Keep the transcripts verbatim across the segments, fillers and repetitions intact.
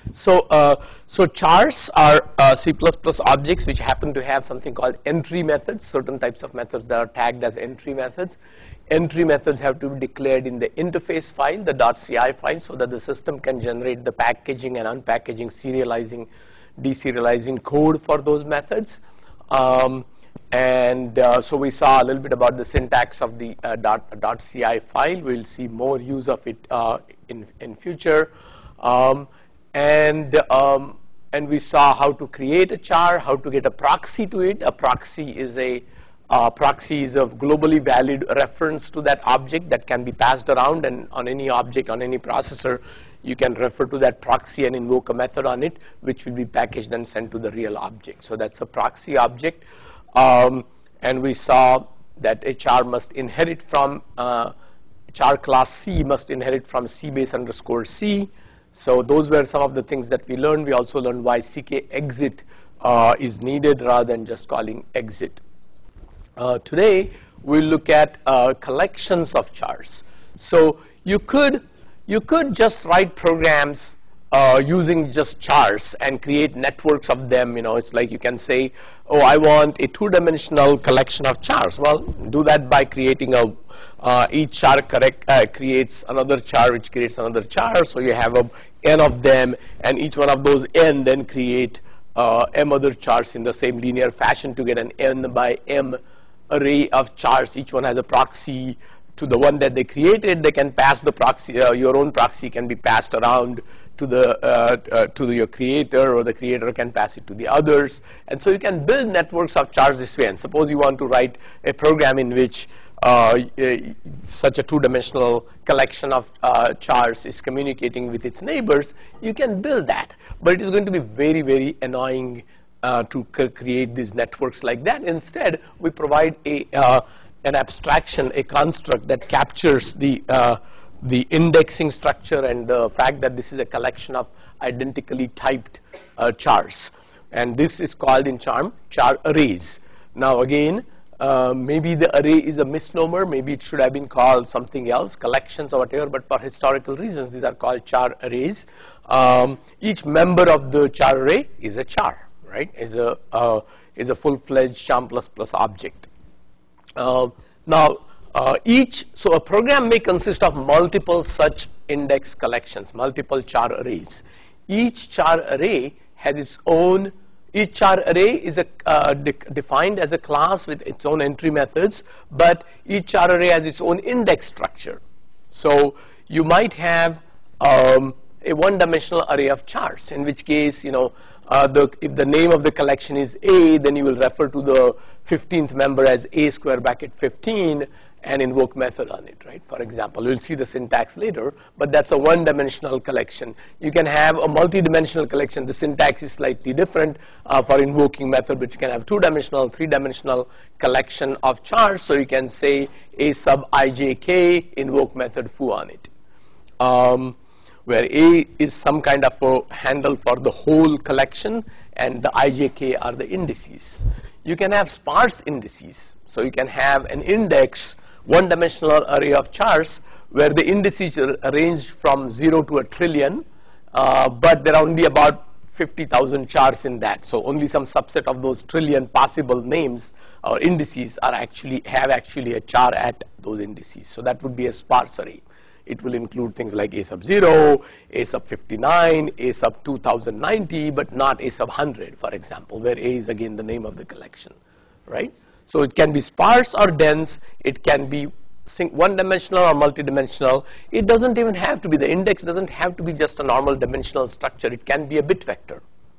So, uh, so chars are uh, C plus plus objects which happen to have something called entry methods, certain types of methods that are tagged as entry methods. Entry methods have to be declared in the interface file, the .ci file, so that the system can generate the packaging and unpackaging, serializing, deserializing code for those methods. Um, and uh, so we saw a little bit about the syntax of the uh, dot, .ci file. We'll see more use of it uh, in, in future. Um, and, um, and we saw how to create a char, how to get a proxy to it. A proxy is a Uh, proxy is a globally valid reference to that object that can be passed around, and on any object, on any processor, you can refer to that proxy and invoke a method on it, which will be packaged and sent to the real object. So that's a proxy object. Um, and we saw that a char must inherit from, uh, char class C must inherit from C base underscore C. So those were some of the things that we learned. We also learned why C K exit uh, is needed rather than just calling exit. Uh, today, we'll look at uh, collections of chars. So you could, you could just write programs uh, using just chars and create networks of them. You know, it's like you can say, oh, I want a two-dimensional collection of chars. Well, do that by creating a, uh, each char correct, uh, creates another char, which creates another char. So you have a n of them, and each one of those n then create uh, m other chars in the same linear fashion to get an n by m array of chars. Each one has a proxy to the one that they created. They can pass the proxy, uh, your own proxy can be passed around to the uh, uh, to your creator, or the creator can pass it to the others. And so you can build networks of chars this way. And suppose you want to write a program in which uh, uh, such a two-dimensional collection of uh, chars is communicating with its neighbors, you can build that. But it is going to be very, very annoying Uh, to create these networks like that. Instead, we provide a uh, an abstraction, a construct that captures the uh, the indexing structure and the fact that this is a collection of identically typed uh, chars. And this is called in Charm char arrays. Now again, uh, maybe the array is a misnomer. Maybe it should have been called something else, collections or whatever. But for historical reasons, these are called char arrays. Um, each member of the char array is a char. Right, is a uh, is a full-fledged Charm plus plus object. Uh, now, uh, each so a program may consist of multiple such index collections, multiple char arrays. Each char array has its own. Each char array is a uh, de defined as a class with its own entry methods, but each char array has its own index structure. So you might have um, a one-dimensional array of chars, in which case, you know. Uh, the, if the name of the collection is A, then you will refer to the fifteenth member as A square bracket fifteen and invoke method on it, right? For example, we'll see the syntax later, but that's a one-dimensional collection. You can have a multi-dimensional collection. The syntax is slightly different uh, for invoking method, but you can have two-dimensional, three-dimensional collection of chars. So you can say A sub ijk, invoke method foo on it. Um, where A is some kind of a handle for the whole collection, and the I J K are the indices. You can have sparse indices. So you can have an index, one-dimensional array of chars, where the indices are arranged from zero to a trillion, uh, but there are only about fifty thousand chars in that. So only some subset of those trillion possible names or indices are actually have actually a char at those indices. So that would be a sparse array. It will include things like A sub zero, A sub fifty-nine, A sub two thousand ninety, but not A sub one hundred, for example, where A is again the name of the collection, right? So it can be sparse or dense. It can be one-dimensional or multi-dimensional. It doesn't even have to be, the index doesn't have to be just a normal dimensional structure. It can be a bit vector.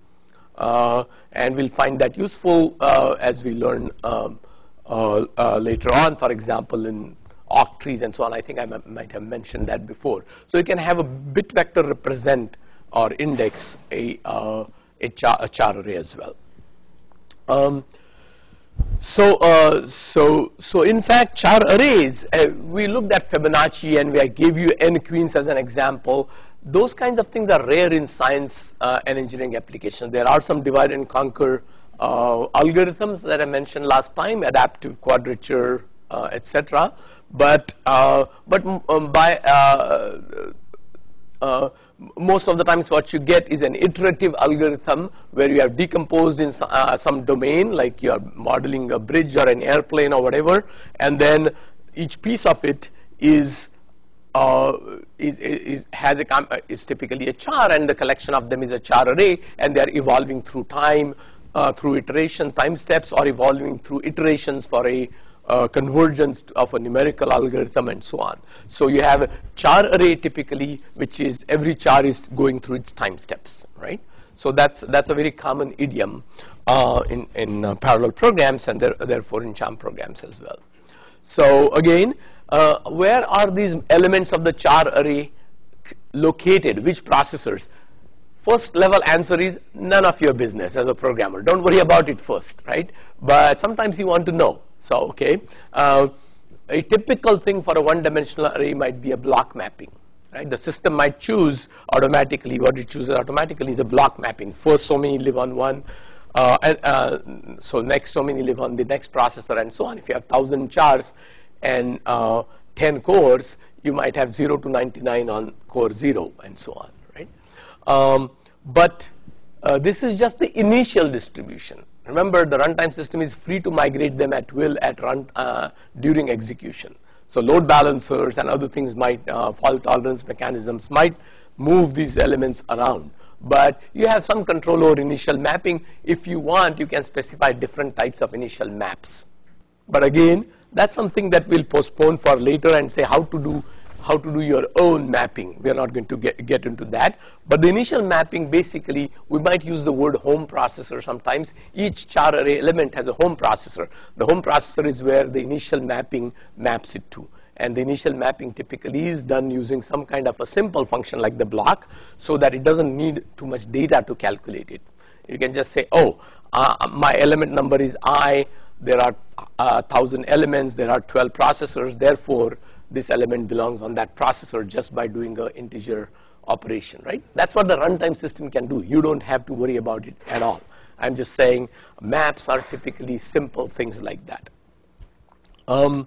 Uh, and we'll find that useful uh, as we learn um, uh, uh, later on, for example, in octrees and so on. I think I might have mentioned that before. So you can have a bit vector represent or index a, uh, a, char, a char array as well. Um, so, uh, so, so in fact, char arrays, uh, we looked at Fibonacci and we gave you n queens as an example. Those kinds of things are rare in science uh, and engineering applications. There are some divide and conquer uh, algorithms that I mentioned last time, adaptive quadrature, uh, et cetera. But uh, but um, by uh, uh, most of the times what you get is an iterative algorithm where you have decomposed in uh, some domain, like you are modeling a bridge or an airplane or whatever, and then each piece of it is uh, is, is has a is typically a char, and the collection of them is a char array, and they are evolving through time, uh, through iteration, time steps, or evolving through iterations for a Uh, convergence of a numerical algorithm and so on. So you have a char array typically, which is every char is going through its time steps, right? So that's that's a very common idiom uh, in in uh, parallel programs, and there, therefore in charm programs as well. So again, uh, where are these elements of the char array located? Which processors? First level answer is none of your business as a programmer. Don't worry about it first, right? But sometimes you want to know. So, okay, uh, a typical thing for a one-dimensional array might be a block mapping, right? The system might choose automatically, what it chooses automatically is a block mapping. First so many live on one, uh, and uh, so next so many live on the next processor and so on. If you have one thousand chars and uh, ten cores, you might have zero to ninety-nine on core zero and so on, right? Um, but uh, this is just the initial distribution. Remember, the runtime system is free to migrate them at will at run uh, during execution. So load balancers and other things might, uh, fault tolerance mechanisms might move these elements around. But you have some control over initial mapping. If you want, you can specify different types of initial maps. But again, that's something that we'll postpone for later and say how to do how to do your own mapping. We are not going to get, get into that. But the initial mapping, basically, we might use the word home processor sometimes. Each char array element has a home processor. The home processor is where the initial mapping maps it to. And the initial mapping typically is done using some kind of a simple function like the block, so that it doesn't need too much data to calculate it. You can just say, oh, uh, my element number is I. There are uh, one thousand elements. There are twelve processors. Therefore, this element belongs on that processor just by doing an integer operation, right? That's what the runtime system can do. You don't have to worry about it at all. I'm just saying maps are typically simple things like that. Um,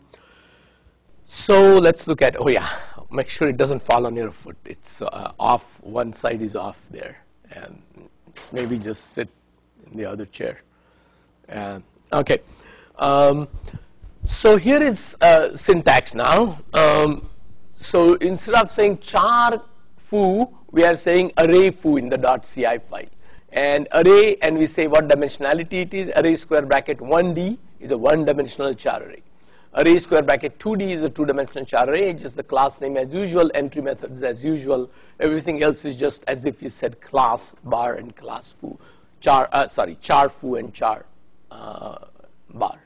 so let's look at, oh yeah, make sure it doesn't fall on your foot. It's uh, off, one side is off there. And just maybe just sit in the other chair. Uh, okay. Um, So here is uh, syntax now. Um, so instead of saying char foo, we are saying array foo in the .ci file. And array, and we say what dimensionality it is. Array square bracket one D is a one-dimensional char array. Array square bracket two D is a two-dimensional char array. Just the class name as usual, entry methods as usual. Everything else is just as if you said class bar and class foo. Char, uh, sorry, char foo and char uh, bar.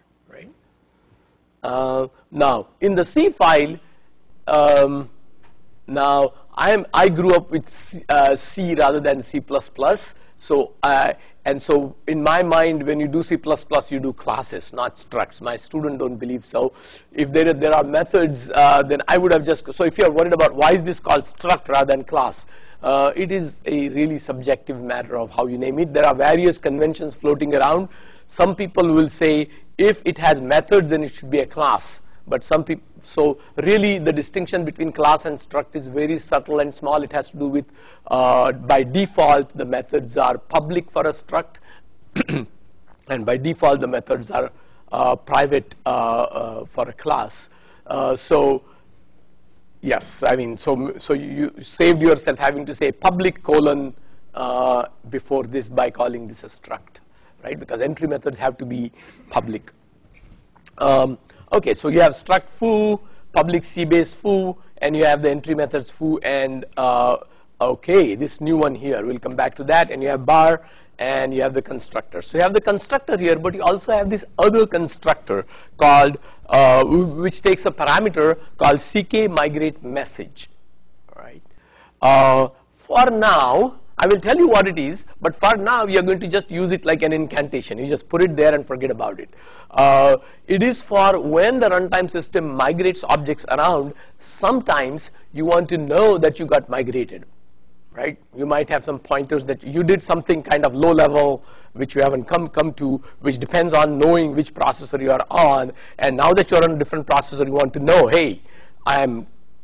Uh, now, in the C file, um, now I am I grew up with C, uh, C rather than C plus plus. So, uh, and so in my mind, when you do C plus plus, you do classes, not structs. My students don't believe so. If there there are methods, uh, then I would have just. So, if you are worried about why is this called struct rather than class, uh, it is a really subjective matter of how you name it. There are various conventions floating around. Some people will say, if it has methods, then it should be a class. But some people, so really the distinction between class and struct is very subtle and small. It has to do with, uh, by default, the methods are public for a struct. And by default, the methods are uh, private uh, uh, for a class. Uh, so, yes, I mean, so, so you saved yourself having to say public colon uh, before this by calling this a struct. Right, because entry methods have to be public. Um, okay, so you have struct foo, public C-base foo, and you have the entry methods foo and uh, okay, this new one here. We'll come back to that. And you have bar, and you have the constructor. So you have the constructor here, but you also have this other constructor called, uh, which takes a parameter called C K migrate message. All right. Uh, for now, I will tell you what it is, but for now, you're going to just use it like an incantation. You just put it there and forget about it. Uh, it is for when the runtime system migrates objects around, sometimes you want to know that you got migrated, right? You might have some pointers that you did something kind of low level, which you haven't come, come to, which depends on knowing which processor you are on. And now that you're on a different processor, you want to know, hey, I'm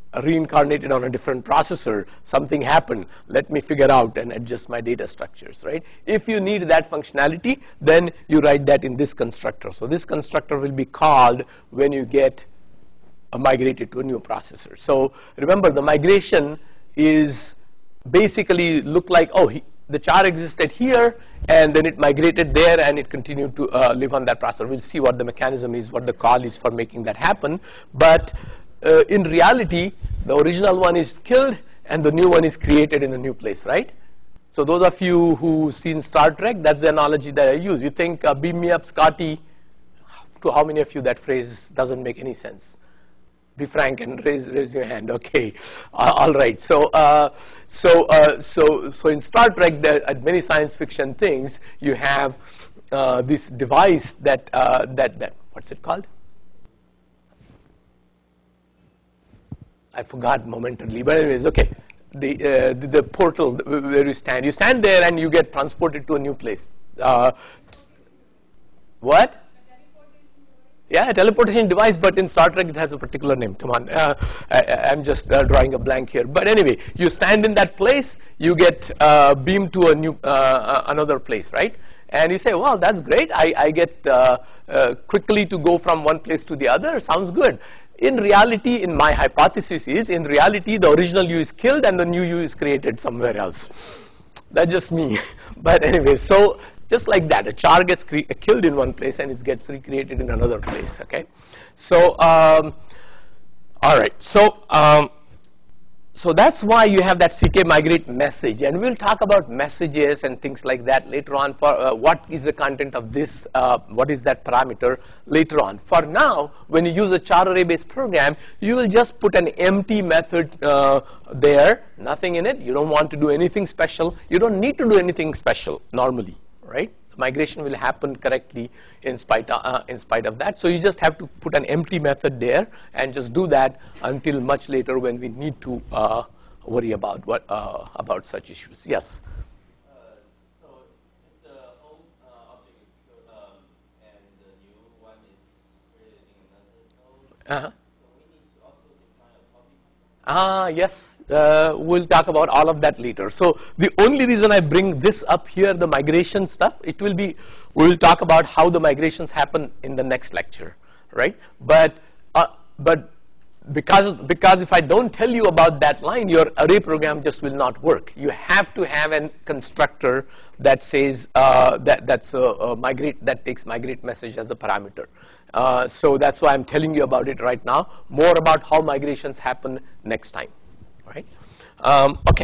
reincarnated on a different processor, something happened, let me figure out and adjust my data structures, right? If you need that functionality, then you write that in this constructor. So this constructor will be called when you get uh, migrated to a new processor. So remember, the migration is basically look like, oh, he, the char existed here, and then it migrated there, and it continued to uh, live on that processor. We'll see what the mechanism is, what the call is for making that happen. But uh, in reality, the original one is killed, and the new one is created in a new place, right? So those of you who've seen Star Trek, that's the analogy that I use. You think, uh, beam me up, Scotty. To how many of you that phrase doesn't make any sense? Be frank and raise raise your hand. Okay, uh, all right. So uh, so uh, so so in Star Trek, there at many science fiction things, you have uh, this device that uh, that that what's it called? I forgot momentarily, but anyways, okay. The, uh, the the portal where you stand, you stand there and you get transported to a new place. Uh, what? Yeah, a teleportation device, but in Star Trek it has a particular name. Come on, uh, I, I'm just uh, drawing a blank here. But anyway, you stand in that place, you get uh, beamed to a new uh, another place, right? And you say, well, that's great. I, I get uh, uh, quickly to go from one place to the other. Sounds good. In reality, in my hypothesis is, in reality, the original you is killed and the new you is created somewhere else. That's just me. But anyway, so just like that, a char gets killed in one place and it gets recreated in another place, okay? So, um, all right. So, um, so that's why you have that C K migrate message, and we'll talk about messages and things like that later on. For uh, what is the content of this, uh, what is that parameter later on. For now, when you use a char array based program, you will just put an empty method uh, there, nothing in it. You don't want to do anything special. You don't need to do anything special normally, right? Migration will happen correctly in spite of, uh, in spite of that. So you just have to put an empty method there and just do that until much later when we need to uh, worry about what uh, about such issues. Yes. Uh, so if the old uh, object is um, and the new one is created in another node, Uh-huh. so we need to also define a copy. Ah, yes. Uh, we'll talk about all of that later. So the only reason I bring this up here, the migration stuff, it will be, we'll talk about how the migrations happen in the next lecture, right? But, uh, but because, because if I don't tell you about that line, your array program just will not work. You have to have a constructor that says, uh, that, that's a, a migrate, that takes migrate message as a parameter. Uh, so that's why I'm telling you about it right now. More about how migrations happen next time. Right? Um, okay.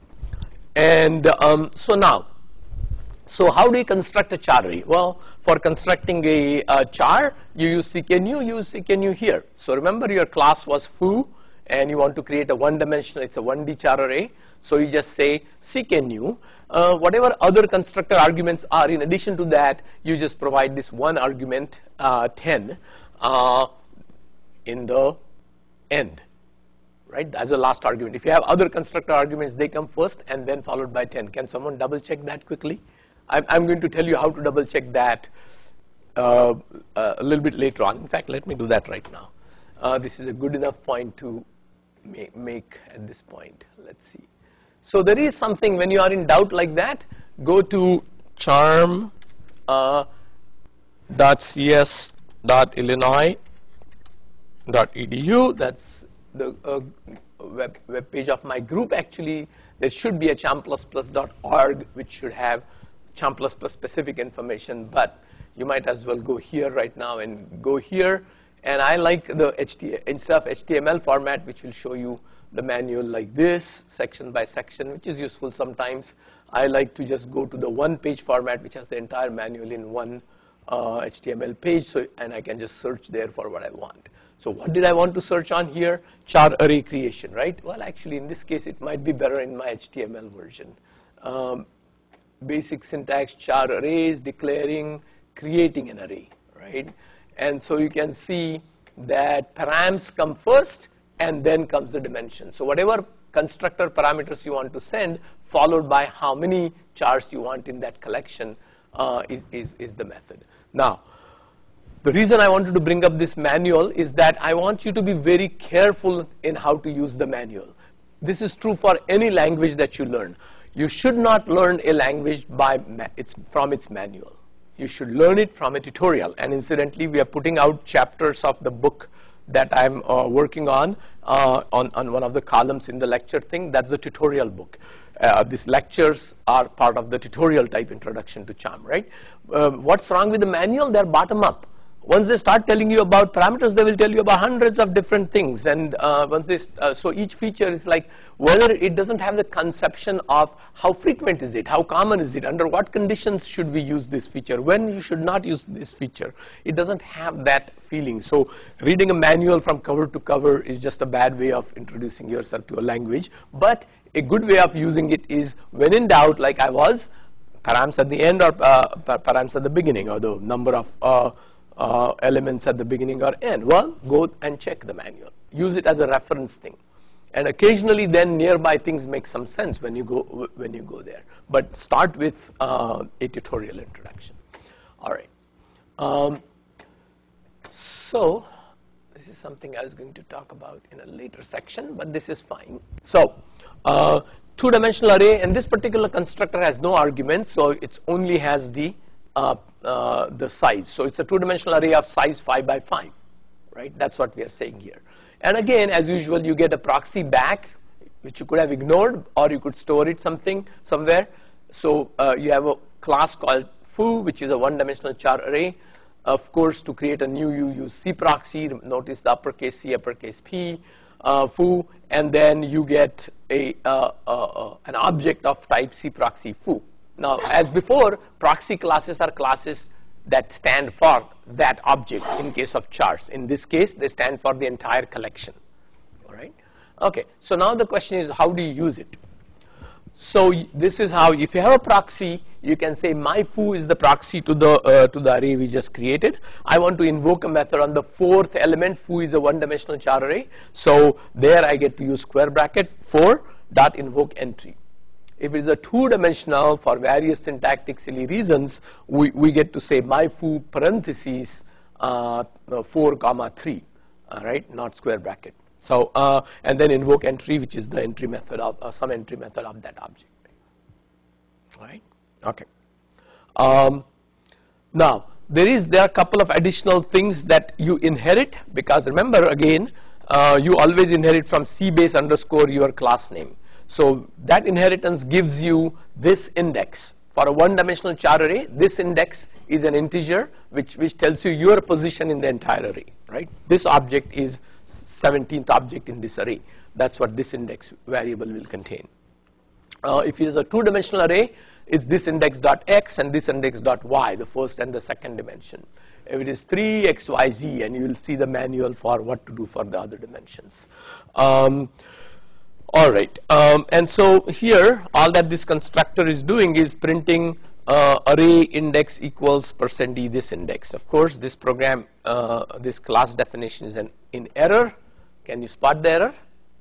And um, so now, so how do you construct a char array? Well, for constructing a, a char, you use cknew, you use cknew here. So remember, your class was foo, and you want to create a one-dimensional, it's a one D char array. So you just say cknew. Uh, whatever other constructor arguments are, in addition to that, you just provide this one argument, uh, ten, uh, in the end. Right? That's the last argument. If you have other constructor arguments, they come first and then followed by ten. Can someone double check that quickly? I'm, I'm going to tell you how to double check that uh, uh, a little bit later on. In fact, let me do that right now. Uh, this is a good enough point to make, make at this point. Let's see. So there is something, when you are in doubt like that, go to charm uh, dot c s dot illinois dot e d u. That's the uh, web, web page of my group. Actually, there should be a charm plus plus dot org, which should have charm plus plus specific information, but you might as well go here right now and go here. And I like the H T M L, instead of H T M L format, which will show you the manual like this, section by section, which is useful sometimes. I like to just go to the one page format, which has the entire manual in one uh, H T M L page, so, and I can just search there for what I want. So what did I want to search on here? Char array creation, right? Well, actually, in this case, it might be better in my H T M L version. Um, basic syntax, char arrays, declaring, creating an array, right? And so you can see that params come first, and then comes the dimension. So whatever constructor parameters you want to send, followed by how many chars you want in that collection, uh, is, is, is the method. Now, The reason I wanted to bring up this manual is that I want you to be very careful in how to use the manual. This is true for any language that you learn. You should not learn a language by ma it's from its manual. You should learn it from a tutorial. And incidentally, we are putting out chapters of the book that I'm uh, working on, uh, on on one of the columns in the lecture thing. That's the tutorial book. Uh, these lectures are part of the tutorial type introduction to Charm, right? Uh, what's wrong with the manual? They're bottom up. Once they start telling you about parameters, they will tell you about hundreds of different things. And uh, once they, uh, so each feature is like, whether it doesn't have the conception of how frequent is it, how common is it, under what conditions should we use this feature, when you should not use this feature. It doesn't have that feeling. So reading a manual from cover to cover is just a bad way of introducing yourself to a language. But a good way of using it is, when in doubt, like I was, params at the end or uh, params at the beginning, or the number of uh, Uh, elements at the beginning or end. Well, go and check the manual. Use it as a reference thing, and occasionally then nearby things make some sense when you go when you go there. But start with uh, a tutorial introduction. All right. Um, so this is something I was going to talk about in a later section, but this is fine. So uh, two-dimensional array, and this particular constructor has no arguments, so it only has the Uh, uh, the size. So it's a two-dimensional array of size five by five, right? That's what we are saying here. And again, as usual, you get a proxy back, which you could have ignored, or you could store it something somewhere. So uh, you have a class called foo, which is a one-dimensional char array. Of course, to create a new, you use cproxy. Notice the uppercase C, uppercase P, uh, foo, and then you get a uh, uh, uh, an object of type cproxy foo. Now, as before, proxy classes are classes that stand for that object in case of chars. In this case, they stand for the entire collection. All right? Okay, so now the question is, how do you use it? So this is how, if you have a proxy, you can say my foo is the proxy to the uh, to the array we just created. I want to invoke a method on the fourth element. Foo is a one-dimensional char array. So there I get to use square bracket four dot invoke entry. If it is a two-dimensional, for various syntactic silly reasons, we, we get to say my foo parentheses uh, four comma three, all right, not square bracket. So uh, and then invoke entry, which is the entry method of uh, some entry method of that object. All right, okay. Um, now there is there are a couple of additional things that you inherit, because remember again, uh, you always inherit from C base underscore your class name. So that inheritance gives you this index. For a one-dimensional char array, this index is an integer which, which tells you your position in the entire array, right? This object is seventeenth object in this array. That's what this index variable will contain. Uh, if it is a two-dimensional array, it's this index dot x and this index dot y, the first and the second dimension. If it is three, x, y, z, and you will see the manual for what to do for the other dimensions. Um, All right, um, and so here, all that this constructor is doing is printing uh, array index equals percent d this index. Of course, this program, uh, this class definition is an in error. Can you spot the error?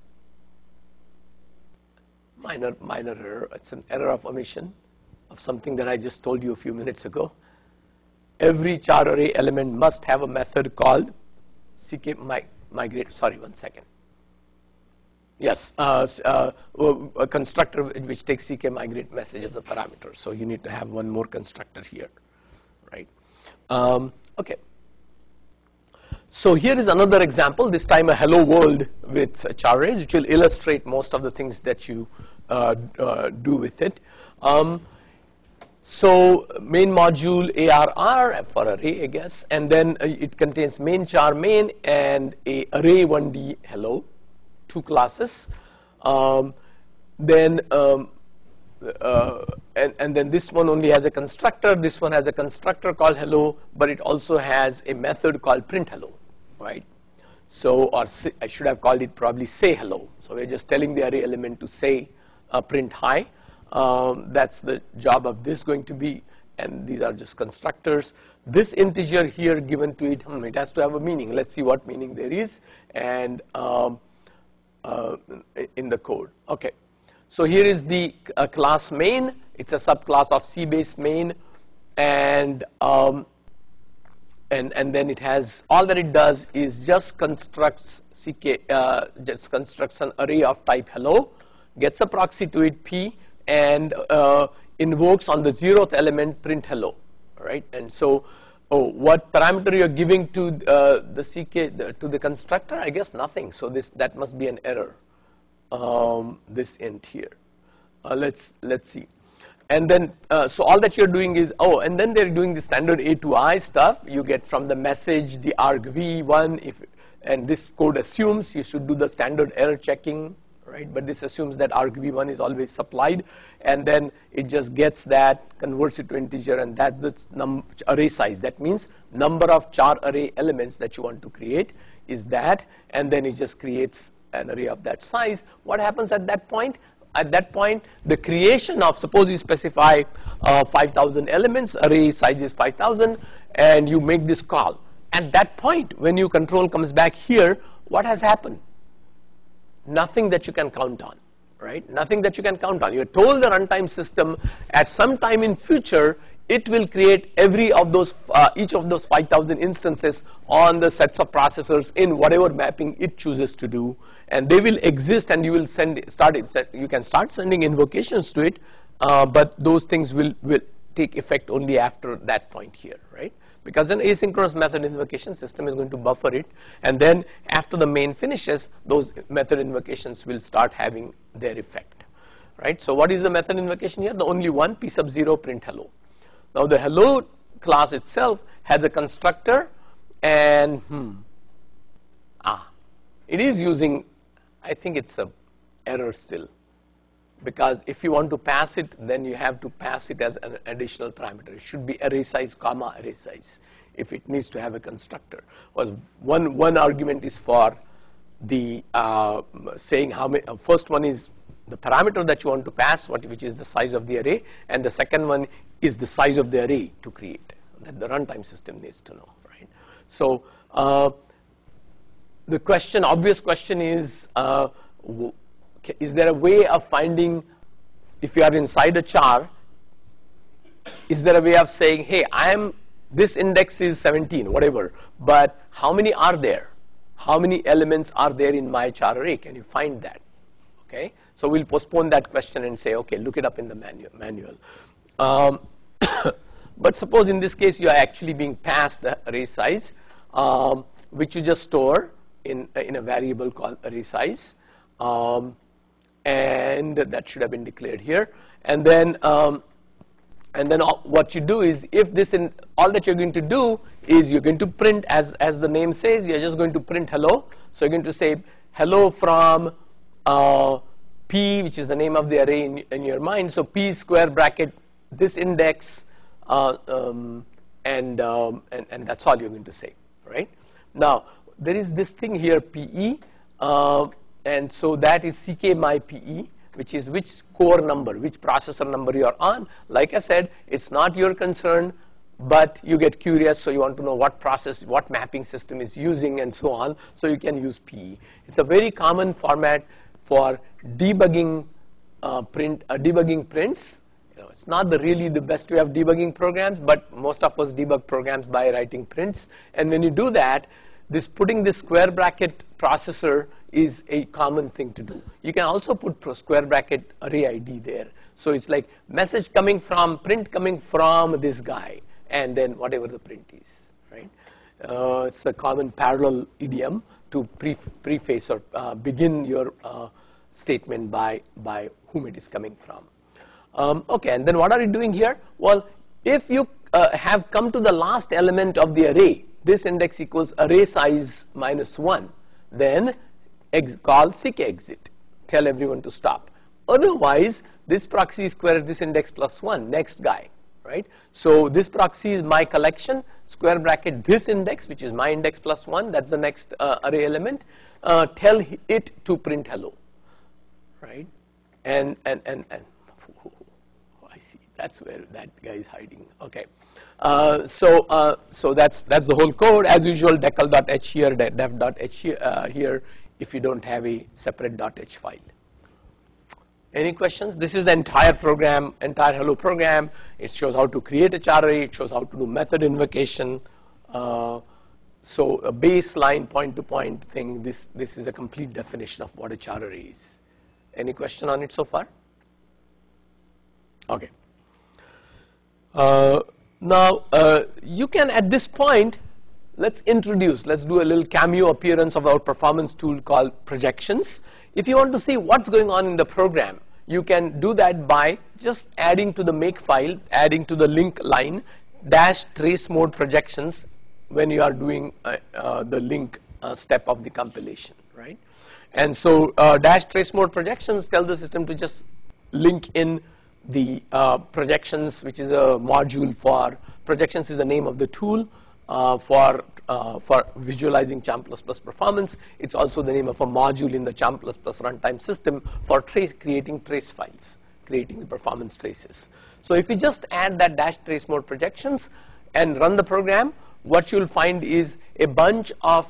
Minor, minor error. It's an error of omission of something that I just told you a few minutes ago. Every char array element must have a method called ck migrate. Sorry, one second. Yes, uh, uh, a constructor which takes ck migrate message as a parameter. So you need to have one more constructor here, right? Um, okay. So here is another example. This time a hello world with char arrays, which will illustrate most of the things that you uh, uh, do with it. Um, so main module arr for array, I guess, and then uh, it contains main char main and a array one d hello. Two classes, um, then um, uh, and, and then this one only has a constructor. This one has a constructor called hello, but it also has a method called print hello, right? So, or say, I should have called it probably say hello. So we're just telling the array element to say uh, print hi. Um, that's the job of this going to be, and these are just constructors. This integer here given to it, hmm, it has to have a meaning. Let's see what meaning there is, and um, Uh, in the code. Okay, so here is the uh, class main. It's a subclass of C base main, and um, and, and then it has, all that it does is just constructs C K, uh, just constructs an array of type hello, gets a proxy to it P, and uh, invokes on the zeroth element print hello, right? And so, oh, what parameter you're giving to uh, the C K, the, to the constructor? I guess nothing. So this, that must be an error. Um, this int here. Uh, let's let's see. And then, uh, so all that you're doing is, oh, and then they're doing the standard A to I stuff. You get from the message the argv one, if, and this code assumes you should do the standard error checking, right? But this assumes that argv one is always supplied, and then it just gets that, converts it to integer, and that's the num array size. That means number of char array elements that you want to create is that, and then it just creates an array of that size. What happens at that point? At that point, the creation of, suppose you specify uh, five thousand elements, array size is five thousand, and you make this call. At that point, when your control comes back here, what has happened? Nothing that you can count on, right? Nothing that you can count on. You're told the runtime system at some time in future, it will create every of those, uh, each of those five thousand instances on the sets of processors in whatever mapping it chooses to do, and they will exist, and you will send, start it, you can start sending invocations to it, uh, but those things will, will take effect only after that point here, right? Because an asynchronous method invocation system is going to buffer it, and then after the main finishes, those method invocations will start having their effect, right? So what is the method invocation here? The only one, p sub zero print hello. Now the hello class itself has a constructor, and hmm, ah, it is using, I think it's a error still, because if you want to pass it, then you have to pass it as an additional parameter. It should be array size comma array size if it needs to have a constructor. Was one one argument is for the uh, saying how many. Uh, first one is the parameter that you want to pass, what which is the size of the array, and the second one is the size of the array to create that the runtime system needs to know, right? So uh, the question, obvious question is, uh, is there a way of finding, if you are inside a char, is there a way of saying, hey, I am, this index is seventeen, whatever, but how many are there? How many elements are there in my char array? Can you find that? Okay, so we'll postpone that question and say, okay, look it up in the manual. manual. Um, but suppose in this case you are actually being passed the array size, um, which you just store in, in a variable called array size. Um, and that should have been declared here. And then, um, and then all, what you do is, if this in, all that you're going to do is you're going to print, as, as the name says, you're just going to print hello. So you're going to say hello from uh, P, which is the name of the array in, in your mind. So P square bracket this index, uh, um, and, um, and and that's all you're going to say, right? Now there is this thing here, P E, uh, and so that is C K my P E, which is which core number, which processor number you are on. Like I said, it's not your concern, but you get curious, so you want to know what process, what mapping system is using, and so on. So you can use P E. It's a very common format for debugging uh, print, uh, debugging prints. You know, it's not the really the best way of debugging programs, but most of us debug programs by writing prints. And when you do that, this putting this square bracket processor is a common thing to do. You can also put square bracket array I D there. So it's like message coming from, print coming from this guy, and then whatever the print is, right? Uh, it's a common parallel idiom to pre preface or uh, begin your uh, statement by, by whom it is coming from. Um, okay, and then what are you doing here? Well, if you uh, have come to the last element of the array, this index equals array size minus one, then ex call seek exit, tell everyone to stop. Otherwise, this proxy square this index plus one, next guy, right? So this proxy is my collection, square bracket this index, which is my index plus one, that's the next uh, array element, uh, tell it to print hello, right? And, and, and, and oh, I see, that's where that guy is hiding, okay. Uh, so, uh, so that's, that's the whole code. As usual, decal.h here, dev.h here, uh, here, if you don't have a separate .h file. Any questions? This is the entire program, entire hello program. It shows how to create a char array. It shows how to do method invocation. Uh, so a baseline point-to-point thing, this, this is a complete definition of what a char array is. Any question on it so far? Okay. Uh, now, uh, you can at this point, let's introduce, let's do a little cameo appearance of our performance tool called projections. If you want to see what's going on in the program, you can do that by just adding to the make file, adding to the link line, dash trace mode projections when you are doing uh, uh, the link uh, step of the compilation, right? And so uh, dash trace mode projections tell the system to just link in the uh, projections, which is a module for, projections is the name of the tool uh, for uh, for visualizing Charm plus plus performance. It's also the name of a module in the Charm plus plus runtime system for trace, creating trace files, creating the performance traces. So if you just add that dash trace mode projections and run the program, what you'll find is a bunch of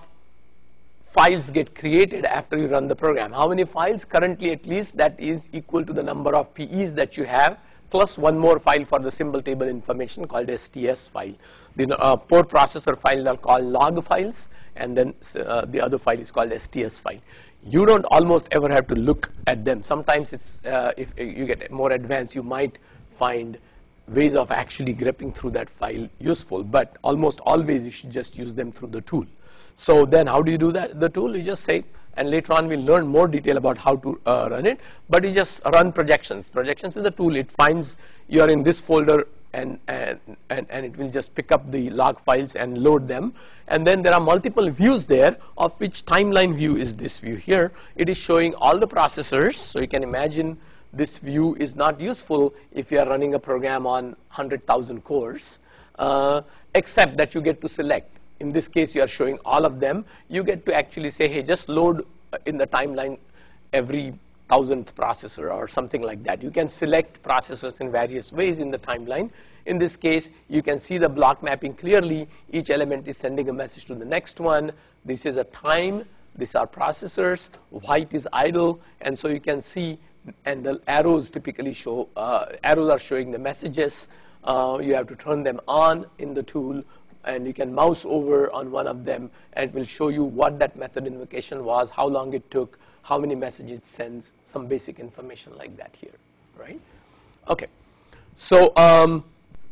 files get created after you run the program. How many files? Currently, at least, that is equal to the number of P Es that you have, plus one more file for the symbol table information called S T S file. The uh, port processor files are called log files, and then uh, the other file is called S T S file. You don't almost ever have to look at them. Sometimes it's, uh, if you get more advanced, you might find ways of actually grepping through that file useful, but almost always you should just use them through the tool. So then how do you do that? The tool, you just say, and later on we'll learn more detail about how to uh, run it, but you just run projections. Projections is the tool. It finds you're in this folder, and, and, and, and it will just pick up the log files and load them. And then there are multiple views there, of which timeline view is this view here. It is showing all the processors, so you can imagine this view is not useful if you are running a program on one hundred thousand cores, uh, except that you get to select. In this case, you are showing all of them. You get to actually say, hey, just load in the timeline every thousandth processor or something like that. You can select processors in various ways in the timeline. In this case, you can see the block mapping clearly. Each element is sending a message to the next one. This is a time. These are processors. White is idle. And so you can see, and the arrows typically show, uh, arrows are showing the messages. Uh, you have to turn them on in the tool, and you can mouse over on one of them, and it will show you what that method invocation was, how long it took, how many messages it sends, some basic information like that here, right? Okay, so um,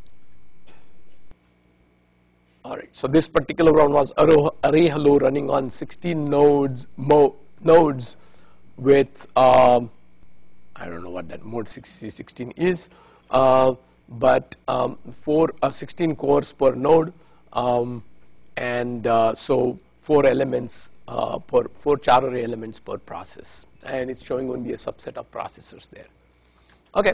all right. So this particular one was array hello running on sixteen nodes, mo nodes with um, I don't know what that mode sixteen is, uh, but um, four uh, sixteen cores per node. Um, and uh, so four elements uh, per four char array elements per process, and it's showing only a subset of processors there. Okay.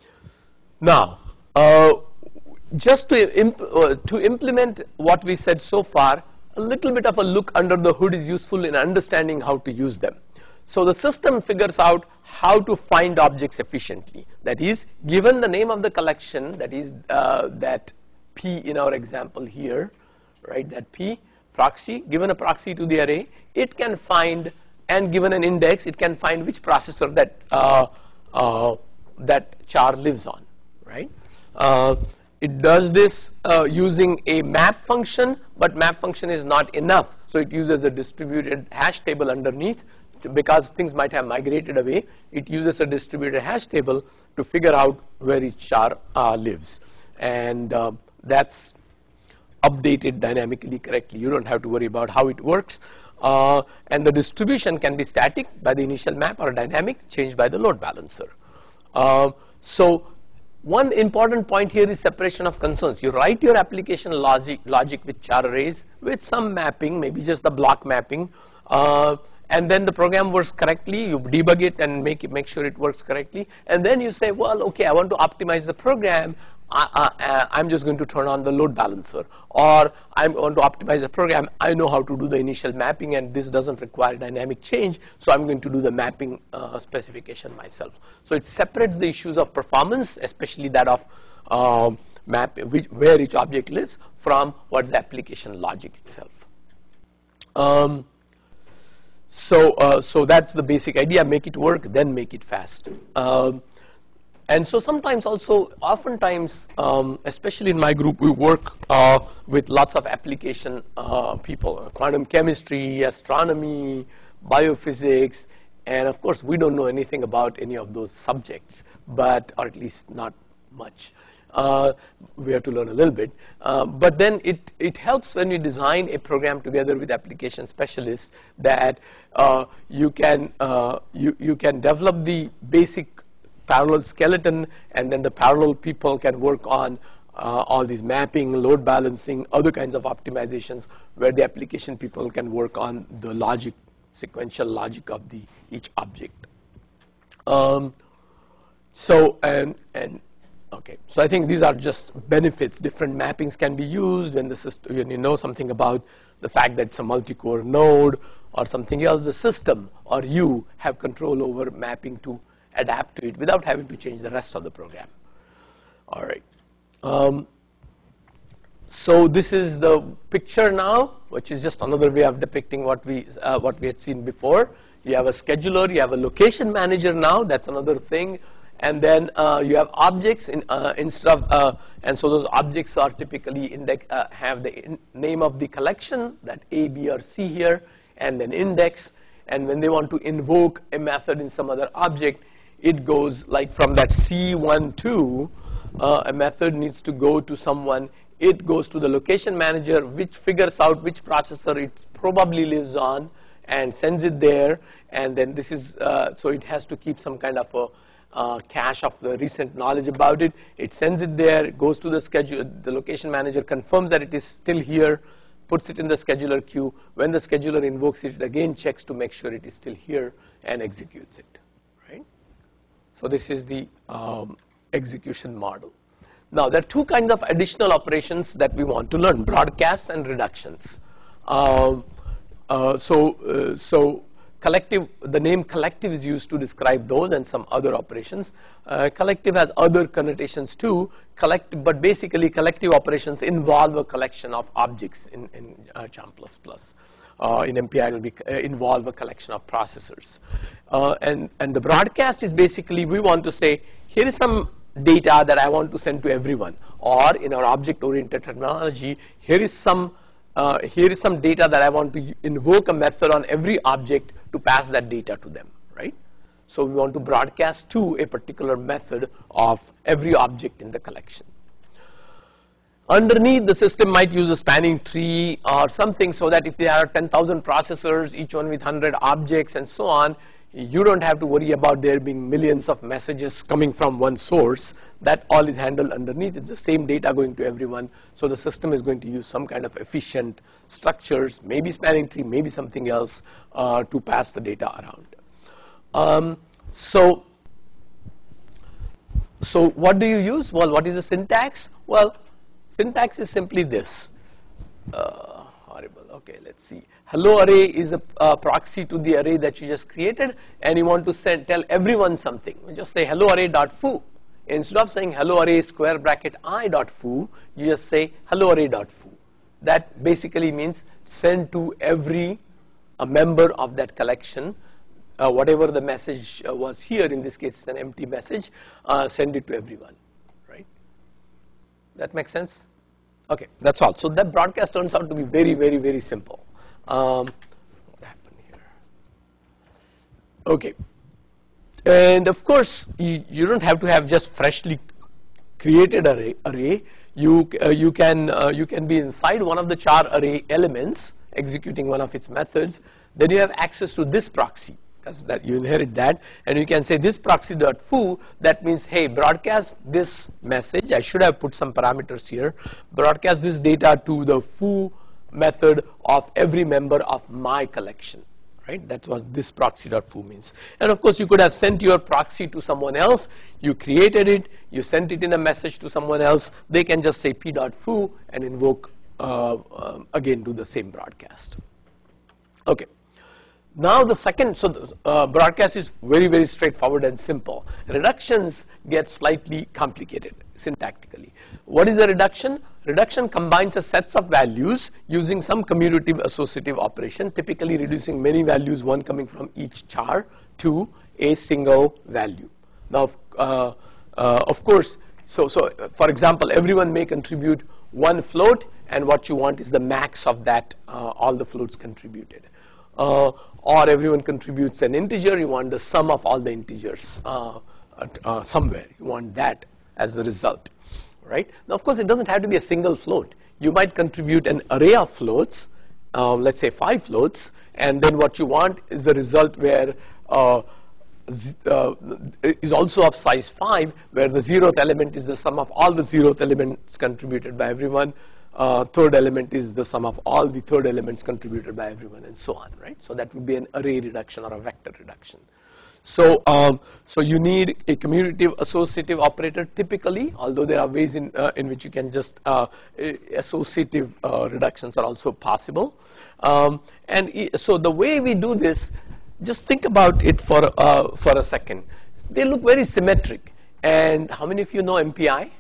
Now, uh, just to imp uh, to implement what we said so far, a little bit of a look under the hood is useful in understanding how to use them. So the system figures out how to find objects efficiently. That is, given the name of the collection, that is uh, that P in our example here, right, that P proxy, given a proxy to the array, it can find, and given an index, it can find which processor that uh, uh, that char lives on, right? Uh, it does this uh, using a map function, but map function is not enough, so it uses a distributed hash table underneath, to, because things might have migrated away. It uses a distributed hash table to figure out where each char uh, lives, and uh, that's updated dynamically correctly. You don't have to worry about how it works. Uh, and the distribution can be static by the initial map or dynamic, changed by the load balancer. Uh, so one important point here is separation of concerns. You write your application logic, logic with char arrays with some mapping, maybe just the block mapping, uh, and then the program works correctly. You debug it and make it, make sure it works correctly, and then you say, well, okay, I want to optimize the program. I, I, I'm just going to turn on the load balancer, or I want to optimize the program. I know how to do the initial mapping, and this doesn't require dynamic change, so I'm going to do the mapping uh, specification myself. So it separates the issues of performance, especially that of uh, map, which, where each object lives, from what's the application logic itself. Um, so, uh, so that's the basic idea. Make it work, then make it fast. Um, and so sometimes also, oftentimes, um, especially in my group, we work uh, with lots of application uh, people, quantum chemistry, astronomy, biophysics, and of course, we don't know anything about any of those subjects, but, or at least not much. Uh, we have to learn a little bit, uh, but then it, it helps when you design a program together with application specialists that uh, you can uh, you, you can develop the basic parallel skeleton, and then the parallel people can work on uh, all these mapping, load balancing, other kinds of optimizations, where the application people can work on the logic, sequential logic of the each object. Um, so and and Okay, so I think these are just benefits. Different mappings can be used when the system, when you know something about the fact that it's a multi-core node or something else. The system or you have control over mapping to adapt to it without having to change the rest of the program. All right. Um, so this is the picture now, which is just another way of depicting what we uh, what we had seen before. You have a scheduler, you have a location manager now. That's another thing. And then uh, you have objects in, uh, instead of, uh, and so those objects are typically index, uh, have the in name of the collection, that A, B, or C here, and an index. And when they want to invoke a method in some other object, it goes like from that C one two, uh, a method needs to go to someone. It goes to the location manager, which figures out which processor it probably lives on, and sends it there. And then this is, uh, so it has to keep some kind of a Uh, cache of the recent knowledge about it. It sends it there, it goes to the schedule, the location manager confirms that it is still here, puts it in the scheduler queue. When the scheduler invokes it, it again checks to make sure it is still here and executes it, right? So this is the um, execution model. Now there are two kinds of additional operations that we want to learn, broadcasts and reductions. Um, uh, so, uh, so collective, the name collective is used to describe those and some other operations. Uh, collective has other connotations too. Collect, but basically collective operations involve a collection of objects in, in uh, Charm plus plus. Uh, in M P I it will be, uh, involve a collection of processors. Uh, and, and the broadcast is basically, we want to say, here is some data that I want to send to everyone. Or in our object-oriented terminology, here is some uh, here is some data that I want to invoke a method on every object to pass that data to them, right? So we want to broadcast to a particular method of every object in the collection. Underneath, the system might use a spanning tree or something so that if there are ten thousand processors, each one with one hundred objects and so on, you don't have to worry about there being millions of messages coming from one source. That all is handled underneath. It's the same data going to everyone. So the system is going to use some kind of efficient structures, maybe spanning tree, maybe something else, uh, to pass the data around. Um, so, so what do you use? Well, what is the syntax? Well, syntax is simply this. Uh, horrible. Okay, let's see. Hello array is a uh, proxy to the array that you just created, and you want to send, tell everyone something. Just say hello array dot foo. Instead of saying hello array square bracket I dot foo, you just say hello array dot foo. That basically means send to every a member of that collection, uh, whatever the message uh, was here. In this case, it's an empty message. Uh, send it to everyone, right? That makes sense? Okay, that's all. So that broadcast turns out to be very, very, very simple. Um, what happened here? Okay, and of course you, you don't have to have just freshly created array. Array. You uh, you can uh, you can be inside one of the char array elements, executing one of its methods. Then you have access to this proxy, because that you inherit that, and you can say this proxy dot foo. That means, hey, broadcast this message. I should have put some parameters here. Broadcast this data to the foo method of every member of my collection, right? That's what this proxy.foo means. And of course, you could have sent your proxy to someone else. You created it, you sent it in a message to someone else. They can just say p.foo and invoke, uh, uh, again, do the same broadcast. Okay. Now the second, so the uh, broadcast is very, very straightforward and simple. Reductions get slightly complicated syntactically. What is a reduction? Reduction combines a sets of values using some commutative associative operation, typically reducing many values, one coming from each char, to a single value. Now, uh, uh, of course, so, so for example, everyone may contribute one float, and what you want is the max of that, uh, all the floats contributed. Uh, or everyone contributes an integer, you want the sum of all the integers uh, uh, somewhere. You want that as the result, right? Now, of course, it doesn't have to be a single float. You might contribute an array of floats, um, let's say five floats, and then what you want is the result where uh, uh, is also of size five, where the zeroth element is the sum of all the zeroth elements contributed by everyone. Uh, third element is the sum of all the third elements contributed by everyone, and so on, right? So that would be an array reduction or a vector reduction. So, um, so you need a commutative associative operator typically, although there are ways in, uh, in which you can just, uh, associative uh, reductions are also possible. Um, and e so the way we do this, just think about it for, uh, for a second. They look very symmetric. And how many of you know M P I?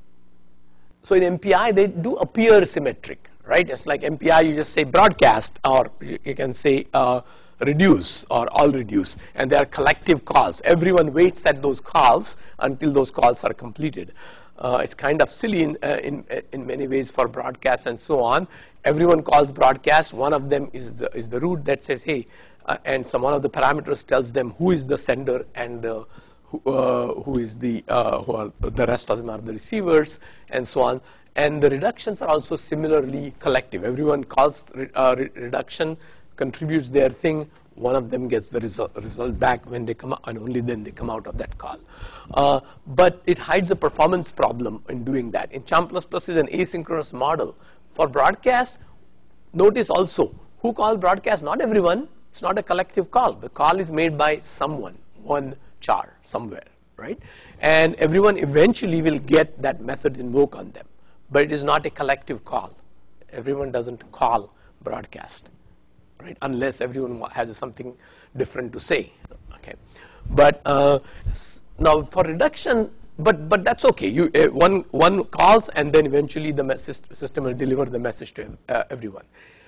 So in M P I, they do appear symmetric, right? It's like M P I, you just say broadcast, or you can say uh, reduce, or all reduce, and they are collective calls. Everyone waits at those calls until those calls are completed. Uh, it's kind of silly in, uh, in, in many ways for broadcast and so on. Everyone calls broadcast. One of them is the, is the root that says, hey, uh, and some one of the parameters tells them who is the sender and the Who, uh, who is the, uh, who are, the rest of them are the receivers, and so on. And the reductions are also similarly collective. Everyone calls re, uh, re reduction, contributes their thing, one of them gets the result, result back when they come out, and only then they come out of that call. Uh, but it hides a performance problem in doing that. In Charm plus plus is an asynchronous model. For broadcast, notice also, who called broadcast? Not everyone. It's not a collective call. The call is made by someone, one char somewhere, right? And everyone eventually will get that method invoked on them, but it is not a collective call. Everyone doesn't call broadcast, right? Unless everyone has something different to say, okay? But uh, now for reduction, but but that's okay. You uh, one one calls, and then eventually the system will deliver the message to uh, everyone.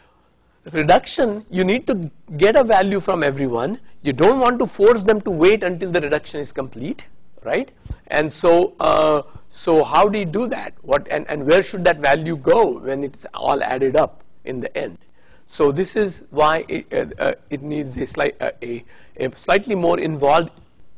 Reduction, you need to get a value from everyone. You don't want to force them to wait until the reduction is complete, right? And so, uh, so how do you do that? What and, and where should that value go when it's all added up in the end? So this is why it, uh, uh, it needs a, slight, uh, a, a slightly more involved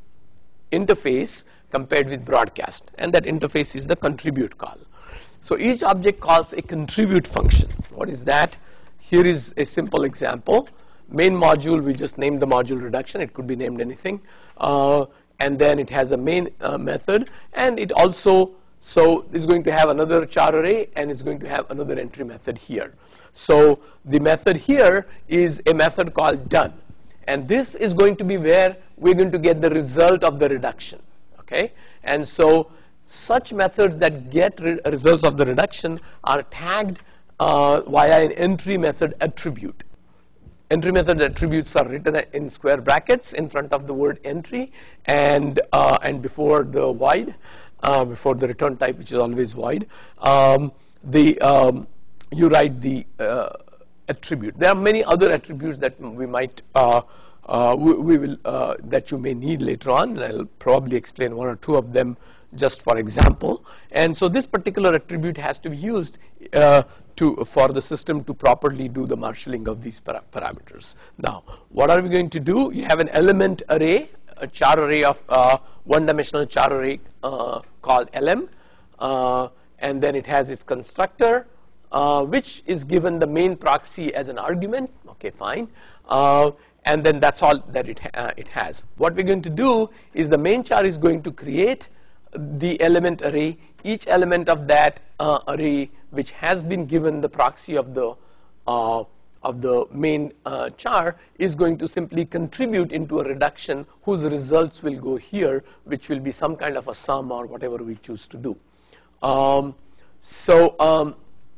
interface compared with broadcast, and that interface is the contribute call. So each object calls a contribute function. What is that? Here is a simple example. Main module, we just named the module reduction. It could be named anything. Uh, and then it has a main uh, method. And it also, so is going to have another char array, and it's going to have another entry method here. So the method here is a method called done. And this is going to be where we're going to get the result of the reduction, okay? And so such methods that get re results of the reduction are tagged Uh, via an entry method attribute. Entry method attributes are written in square brackets in front of the word entry, and uh, and before the void, uh, before the return type, which is always void. Um, the um, you write the uh, attribute. There are many other attributes that we might uh, uh, we, we will uh, that you may need later on. I'll probably explain one or two of them just for example. And so this particular attribute has to be used uh, to for the system to properly do the marshalling of these para parameters. Now, what are we going to do? You have an element array, a char array of uh, one-dimensional char array uh, called L M, uh, and then it has its constructor, uh, which is given the main proxy as an argument. Okay, fine. Uh, and then that's all that it, ha uh, it has. What we're going to do is the main char is going to create the element array. Each element of that uh, array, which has been given the proxy of the uh, of the main uh, char, is going to simply contribute into a reduction whose results will go here, which will be some kind of a sum or whatever we choose to do. Um, so um,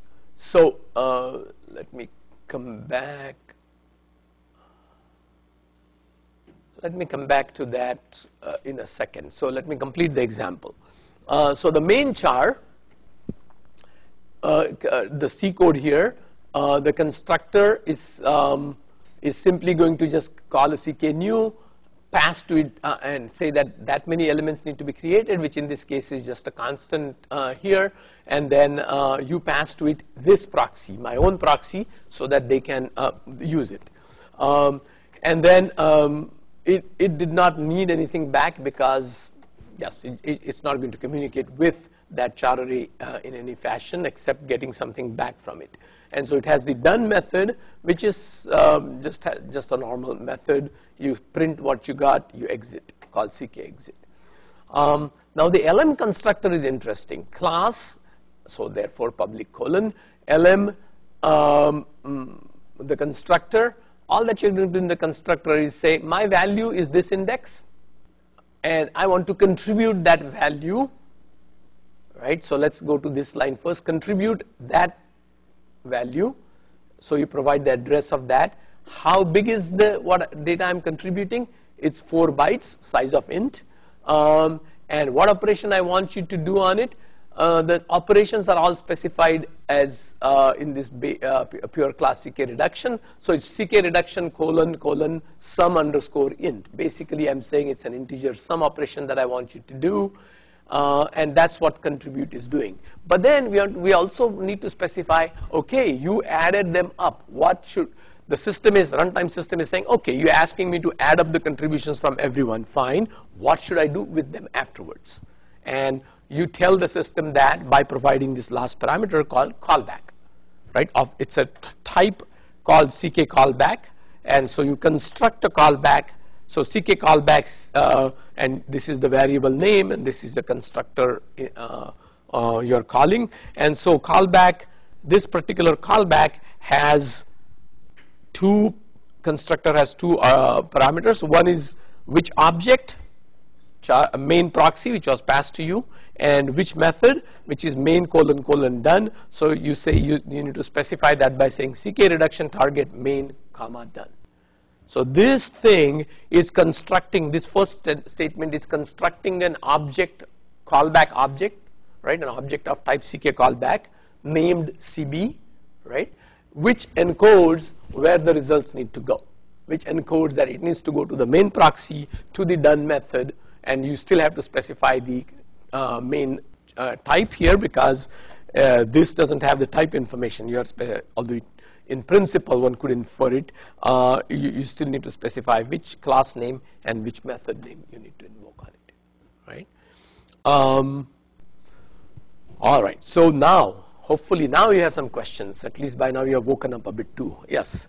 so uh, let me come back. Let me come back to that uh, in a second. So let me complete the example. Uh, so the main char, uh, uh, the C code here, uh, the constructor is um, is simply going to just call a ck new pass to it uh, and say that that many elements need to be created, which in this case is just a constant uh, here, and then uh, you pass to it this proxy, my own proxy, so that they can uh, use it. Um, and then um, it, it did not need anything back because, yes, it, it, it's not going to communicate with that char array uh, in any fashion except getting something back from it. And so it has the done method, which is um, just just a normal method. You print what you got, you exit, called ckexit. Um, now the lm constructor is interesting. Class, so therefore public colon, lm, um, the constructor, all that you're going to do in the constructor is say, my value is this index, and I want to contribute that value, right? So let's go to this line first, contribute that value. So you provide the address of that. How big is the what data I'm contributing? It's four bytes, size of int. Um, and what operation I want you to do on it? Uh, the operations are all specified as uh, in this uh, pure class ck reduction. So it's ck reduction colon colon sum underscore int. Basically, I'm saying it's an integer sum operation that I want you to do. Uh, and that's what contribute is doing. But then we, are, we also need to specify, okay, you added them up. What should, the system is, runtime system is saying, okay, you're asking me to add up the contributions from everyone, fine. What should I do with them afterwards? And you tell the system that by providing this last parameter called callback, right? Of, it's a type called ck callback. And so you construct a callback. So ck callbacks, uh, and this is the variable name, and this is the constructor uh, uh, you're calling. And so callback, this particular callback has two, constructor has two uh, parameters. One is which object, char, main proxy, which was passed to you, and which method, which is main colon colon done. So you say you, you need to specify that by saying ck reduction target main comma done. So this thing is constructing, this first st statement is constructing an object, callback object, right, an object of type ck callback named cb, right, which encodes where the results need to go, which encodes that it needs to go to the main proxy, to the done method, and you still have to specify the uh, main uh, type here because uh, this doesn't have the type information. You are, although it, in principle, one could infer it, uh, you, you still need to specify which class name and which method name you need to invoke on it, right? Um, all right, so now, hopefully now you have some questions. At least by now you have woken up a bit too. Yes?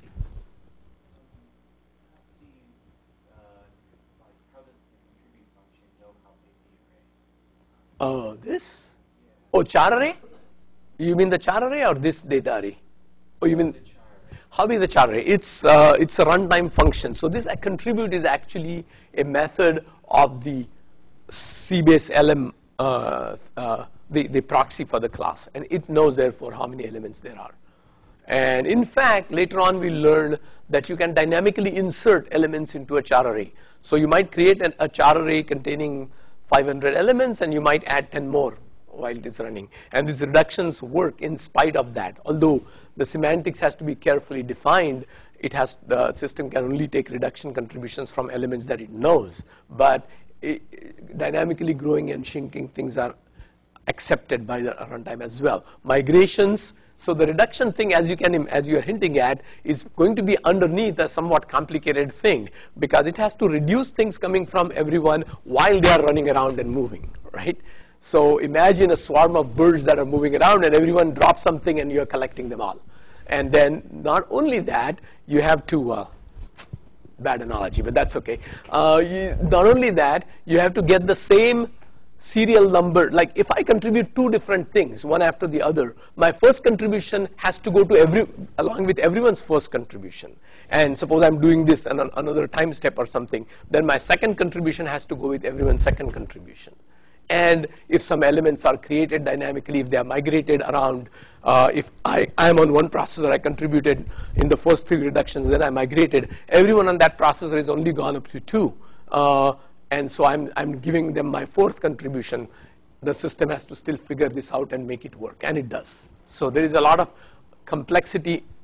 Oh, this? Oh, char array? You mean the char array or this data array? Oh, you mean, how big the char array? It's, uh, it's a runtime function. So this contribute is actually a method of the C-base L M, uh, uh, the, the proxy for the class. And it knows, therefore, how many elements there are. And in fact, later on we learned that you can dynamically insert elements into a char array. So you might create an, a char array containing five hundred elements, and you might add ten more while it is running. And these reductions work in spite of that. Although the semantics has to be carefully defined, it has, the system can only take reduction contributions from elements that it knows. But it, dynamically growing and shrinking things are accepted by the runtime as well. Migrations, so the reduction thing, as you can, as you are hinting at, is going to be underneath a somewhat complicated thing because it has to reduce things coming from everyone while they are running around and moving, right? So imagine a swarm of birds that are moving around and everyone drops something and you're collecting them all. And then not only that, you have to, uh, bad analogy, but that's okay. Uh, you, not only that, you have to get the same serial number. Like if I contribute two different things, one after the other, my first contribution has to go to every, along with everyone's first contribution. And suppose I'm doing this and an, another time step or something, then my second contribution has to go with everyone's second contribution. And if some elements are created dynamically, if they are migrated around, uh, if I am on one processor, I contributed in the first three reductions, then I migrated, everyone on that processor is only gone up to two. Uh, and so I'm, I'm giving them my fourth contribution. The system has to still figure this out and make it work, and it does. So there is a lot of complexity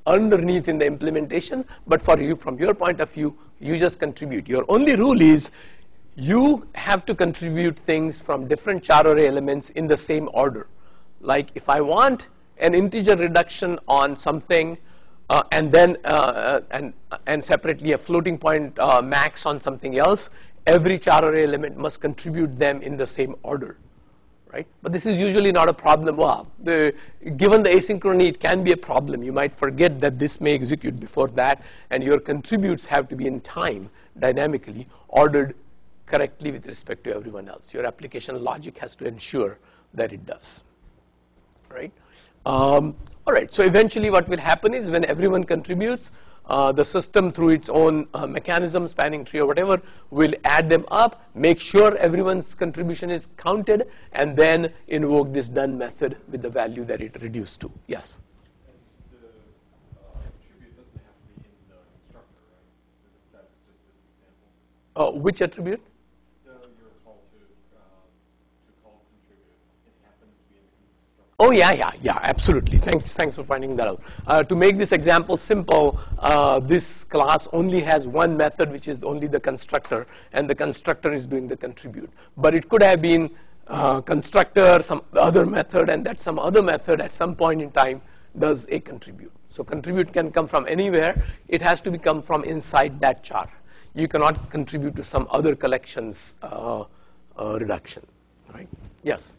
underneath in the implementation, but for you, from your point of view, you just contribute. Your only rule is you have to contribute things from different char array elements in the same order. Like if I want an integer reduction on something, uh, and then uh, and and separately a floating point uh, max on something else, every char array element must contribute them in the same order. Right? But this is usually not a problem. Well, the, given the asynchrony, it can be a problem. You might forget that this may execute before that, and your contributes have to be in time, dynamically, ordered correctly with respect to everyone else. Your application logic has to ensure that it does. Right? Um, all right, so eventually what will happen is when everyone contributes, Uh, the system through its own uh, mechanism, spanning tree or whatever, will add them up, make sure everyone's contribution is counted, and then invoke this done method with the value that it reduced to. Yes? And the uh, attribute doesn't have to be in the constructor, right? That's just this example. Uh, which attribute? The, your call to, uh, to call contribute. It happens to be in the constructor. Oh, yeah, yeah, yeah, absolutely. Thanks, thanks for finding that out. Uh, to make this example simple, uh, this class only has one method, which is only the constructor, and the constructor is doing the contribute. But it could have been uh, constructor, some other method, and that some other method at some point in time does a contribute. So contribute can come from anywhere. It has to be come from inside that char. You cannot contribute to some other collections uh, uh, reduction, right? Yes?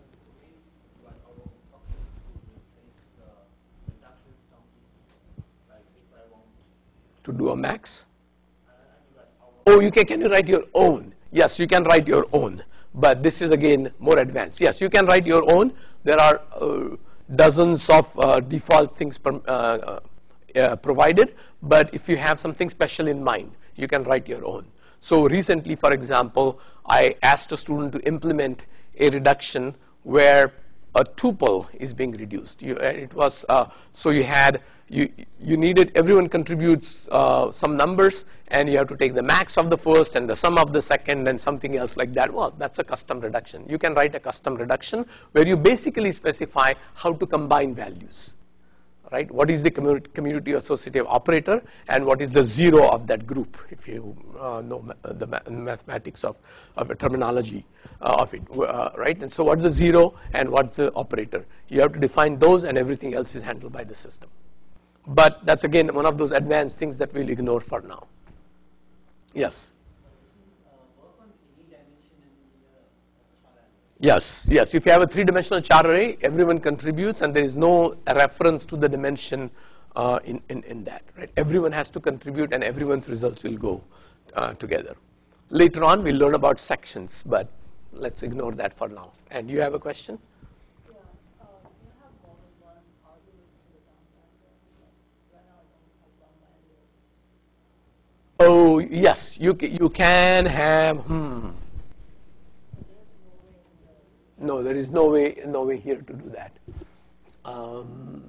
To do a max? Oh, you can, can you write your own? Yes, you can write your own. But this is again more advanced. Yes, you can write your own. There are uh, dozens of uh, default things per, uh, uh, provided. But if you have something special in mind, you can write your own. So recently, for example, I asked a student to implement a reduction where a tuple is being reduced. You, it was uh, so you had you you needed everyone contributes uh, some numbers, and you have to take the max of the first and the sum of the second and something else like that. Well, that's a custom reduction. You can write a custom reduction where you basically specify how to combine values. Right? What is the community associative operator, and what is the zero of that group, if you uh, know ma the ma mathematics of, of a terminology uh, of it, uh, right? And so what's the zero and what's the operator? You have to define those, and everything else is handled by the system. But that's again one of those advanced things that we'll ignore for now. Yes? Yes, yes. If you have a three-dimensional char array, everyone contributes, and there is no reference to the dimension uh, in, in, in that. Right? Everyone has to contribute, and everyone's results will go uh, together. Later on, we'll learn about sections, but let's ignore that for now. And you have a question? Yeah, uh, you have more than one arguments for the down password. Right now, I don't have one by Oh, yes. You, you can have, hmm. No, there is no way, no way here to do that. Um,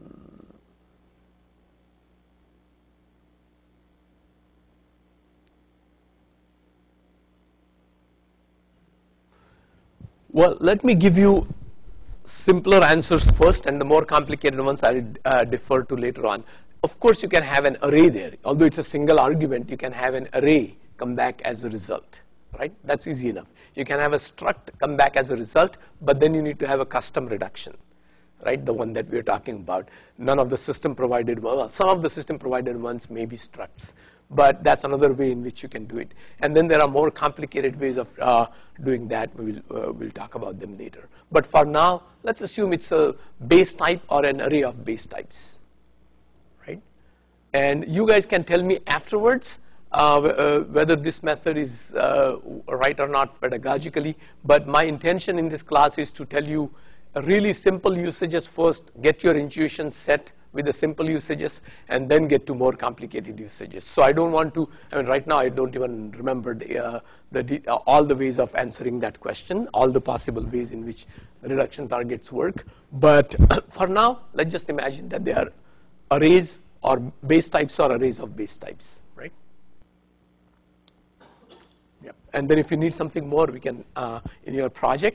well, let me give you simpler answers first, and the more complicated ones I will uh, defer to later on. Of course, you can have an array there. Although it's a single argument, you can have an array come back as a result. Right? That's easy enough. You can have a struct come back as a result, but then you need to have a custom reduction, right? The one that we're talking about. None of the system provided, well, some of the system provided ones may be structs, but that's another way in which you can do it. And then there are more complicated ways of uh, doing that. We'll, uh, we'll talk about them later. But for now, let's assume it's a base type or an array of base types, right? And you guys can tell me afterwards Uh, uh, whether this method is uh, right or not pedagogically, but my intention in this class is to tell you really simple usages first, get your intuition set with the simple usages, and then get to more complicated usages. So I don't want to, I mean, right now I don't even remember the, uh, the, uh, all the ways of answering that question, all the possible ways in which reduction targets work. But for now, let's just imagine that they are arrays or base types or arrays of base types, right? And then if you need something more, we can, uh, in your project,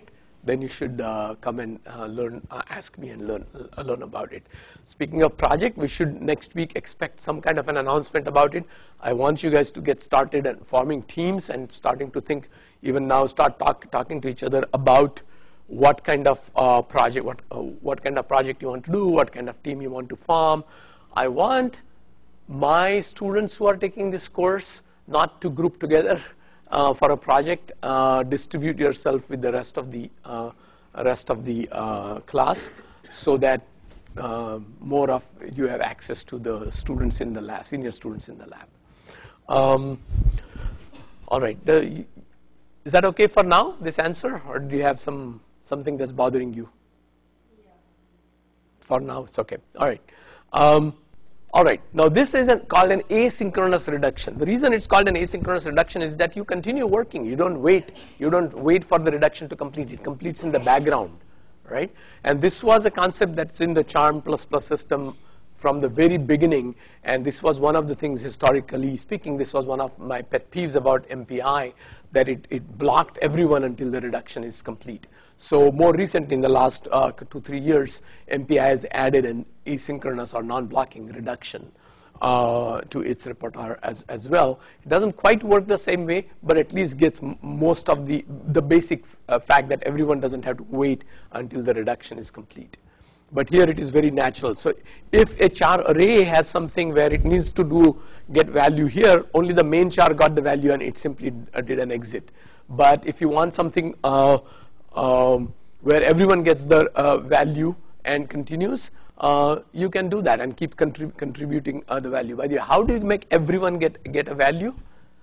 then you should uh, come and uh, learn, uh, ask me and learn, uh, learn about it. Speaking of project, we should next week expect some kind of an announcement about it. I want you guys to get started and forming teams and starting to think, even now, start talk, talking to each other about what kind of uh, project, what uh, what kind of project you want to do, what kind of team you want to form. I want my students who are taking this course not to group together uh, for a project. Uh, distribute yourself with the rest of the uh, rest of the uh, class, so that uh, more of you have access to the students in the lab, senior students in the lab. Um, all right, uh, is that okay for now, this answer, or do you have some something that's bothering you? Yeah. For now, it's okay. All right. Um, all right. Now, this is an, called an asynchronous reduction. The reason it's called an asynchronous reduction is that you continue working. You don't wait. You don't wait for the reduction to complete. It completes in the background, right? And this was a concept that's in the Charm plus plus system from the very beginning, and this was one of the things, historically speaking, this was one of my pet peeves about M P I, that it, it blocked everyone until the reduction is complete. So more recently, in the last uh, two, three years, M P I has added an asynchronous or non-blocking reduction uh, to its repertoire as, as well. It doesn't quite work the same way, but at least gets m most of the, the basic uh, fact that everyone doesn't have to wait until the reduction is complete. But here it is very natural. So if a char array has something where it needs to do get value here, only the main char got the value and it simply did an exit. But if you want something uh, um, where everyone gets the uh, value and continues, uh, you can do that and keep contrib contributing uh, the value. By the way, how do you make everyone get, get a value?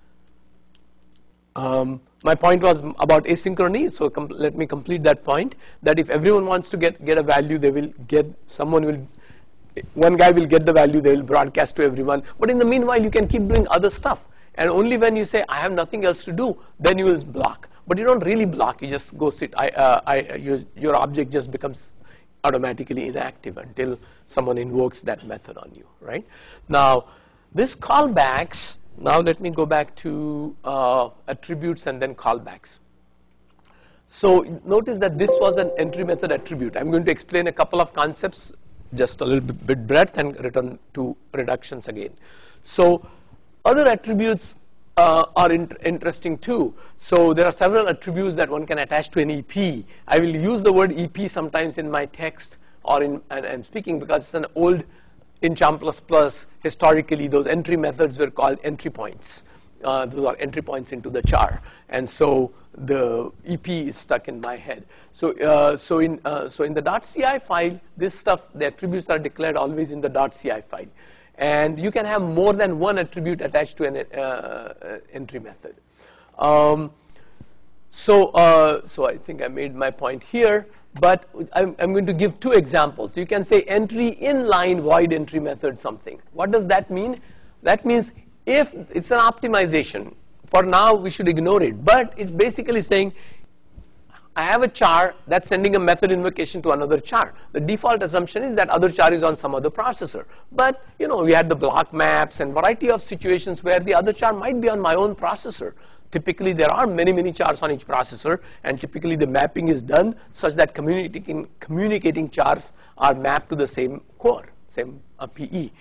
Um, my point was about asynchrony, so let me complete that point, that if everyone wants to get, get a value, they will get, someone will, one guy will get the value, they will broadcast to everyone. But in the meanwhile, you can keep doing other stuff. And only when you say, I have nothing else to do, then you will block. But you don't really block, you just go sit, I, uh, I, your, your object just becomes automatically inactive until someone invokes that method on you, right? Now, this callbacks, now let me go back to uh, attributes and then callbacks. So notice that this was an entry method attribute. I'm going to explain a couple of concepts, just a little bit, bit breadth, and return to reductions again. So other attributes uh, are in interesting too. So there are several attributes that one can attach to an E P. I will use the word E P sometimes in my text or in and, and speaking because it's an old, in Charm plus plus, historically, those entry methods were called entry points. Uh, those are entry points into the char, and so the E P is stuck in my head. So, uh, so in uh, so in the .ci file, this stuff, the attributes are declared always in the .ci file, and you can have more than one attribute attached to an uh, entry method. Um, so, uh, so I think I made my point here. But I'm, I'm going to give two examples. You can say entry inline void entry method something. What does that mean? That means if it's an optimization, for now we should ignore it. But it's basically saying I have a char that's sending a method invocation to another char. The default assumption is that other char is on some other processor. But you know, we had the block maps and variety of situations where the other char might be on my own processor. Typically, there are many, many chars on each processor, and typically the mapping is done such that communicating, communicating chars are mapped to the same core, same uh, P E.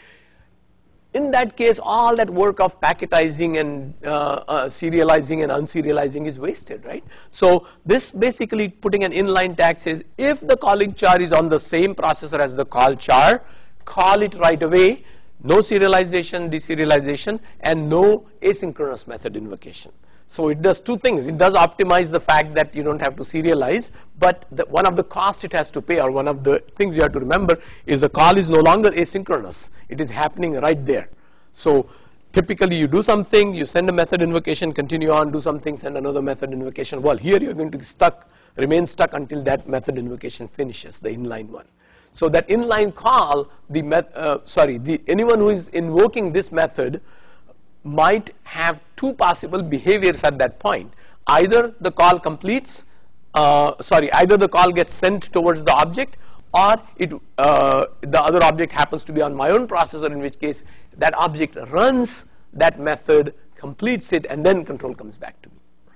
In that case, all that work of packetizing and uh, uh, serializing and unserializing is wasted, right? So this basically putting an inline tag says, if the calling char is on the same processor as the call char, call it right away, no serialization, deserialization, and no asynchronous method invocation. So it does two things. It does optimize the fact that you don't have to serialize, but the, one of the costs it has to pay, or one of the things you have to remember, is the call is no longer asynchronous. It is happening right there. So typically you do something, you send a method invocation, continue on, do something, send another method invocation. Well, here you're going to be stuck, remain stuck until that method invocation finishes, the inline one. So that inline call, the met, uh, sorry, the, anyone who is invoking this method might have two possible behaviors at that point. Either the call completes, uh, sorry, either the call gets sent towards the object, or it, uh, the other object happens to be on my own processor, in which case that object runs that method, completes it, and then control comes back to me, right?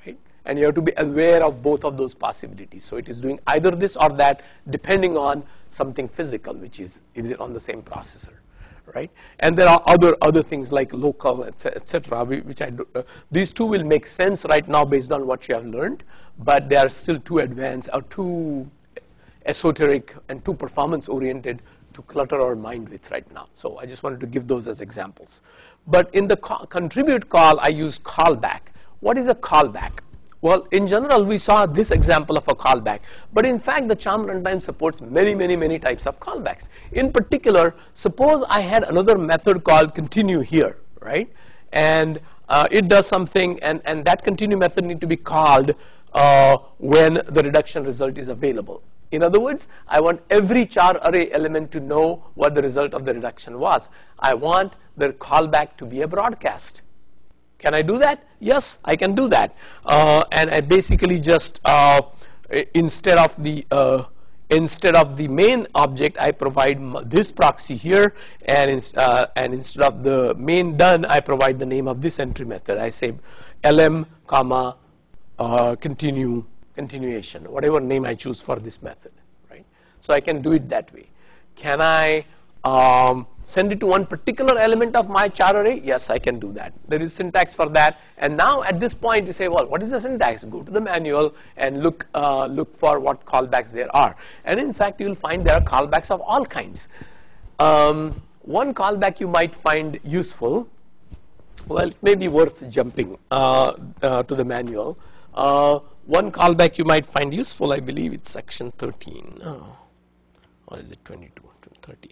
and you have to be aware of both of those possibilities. So it is doing either this or that depending on something physical, which is, is it on the same processor, right? And there are other other things like local, et cetera, which I do, uh, these two will make sense right now based on what you have learned, but they are still too advanced or too esoteric and too performance oriented to clutter our mind with right now. So I just wanted to give those as examples. But in the co contribute call, I use callback. What is a callback? Well, in general, we saw this example of a callback. But in fact, the Charm runtime supports many, many, many types of callbacks. In particular, suppose I had another method called continue here, right? And uh, it does something, and, and that continue method need to be called uh, when the reduction result is available. In other words, I want every char array element to know what the result of the reduction was. I want the callback to be a broadcast. Can I do that? Yes, I can do that. Uh, and I basically just, uh, instead of the uh, instead of the main object, I provide this proxy here, and, in, uh, and instead of the main done, I provide the name of this entry method. I say lm, comma, uh, continue, continuation, whatever name I choose for this method, right? So I can do it that way. Can I um, send it to one particular element of my char array? Yes, I can do that. There is syntax for that. And now at this point you say, well, what is the syntax? Go to the manual and look, uh, look for what callbacks there are. And in fact, you'll find there are callbacks of all kinds. Um, one callback you might find useful, well, it may be worth jumping uh, uh, to the manual. Uh, one callback you might find useful, I believe it's section thirteen. Oh, or is it twenty-two, thirteen?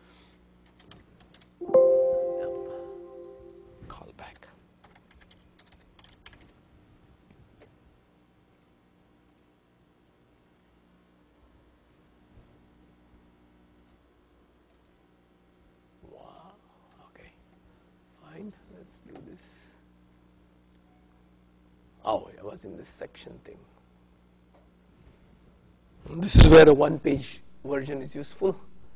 Callback. Wow, okay, fine, let's do this. Oh, I was in this section thing. This is where a one-page version is useful.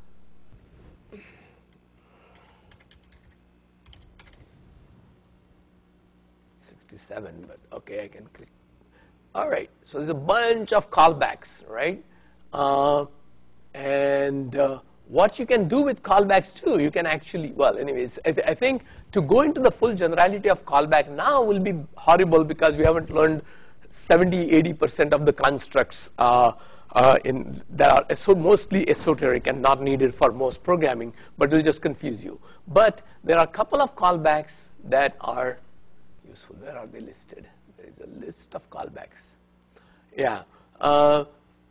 sixty-seven, but okay, I can click. All right, so there's a bunch of callbacks, right? Uh, and uh, what you can do with callbacks too, you can actually, well, anyways, I, th I think to go into the full generality of callback now will be horrible because we haven't learned seventy, eighty percent of the constructs uh, uh, in, that are so mostly esoteric and not needed for most programming, but will just confuse you. But there are a couple of callbacks that are useful. Where are they listed? There is a list of callbacks. Yeah. Uh,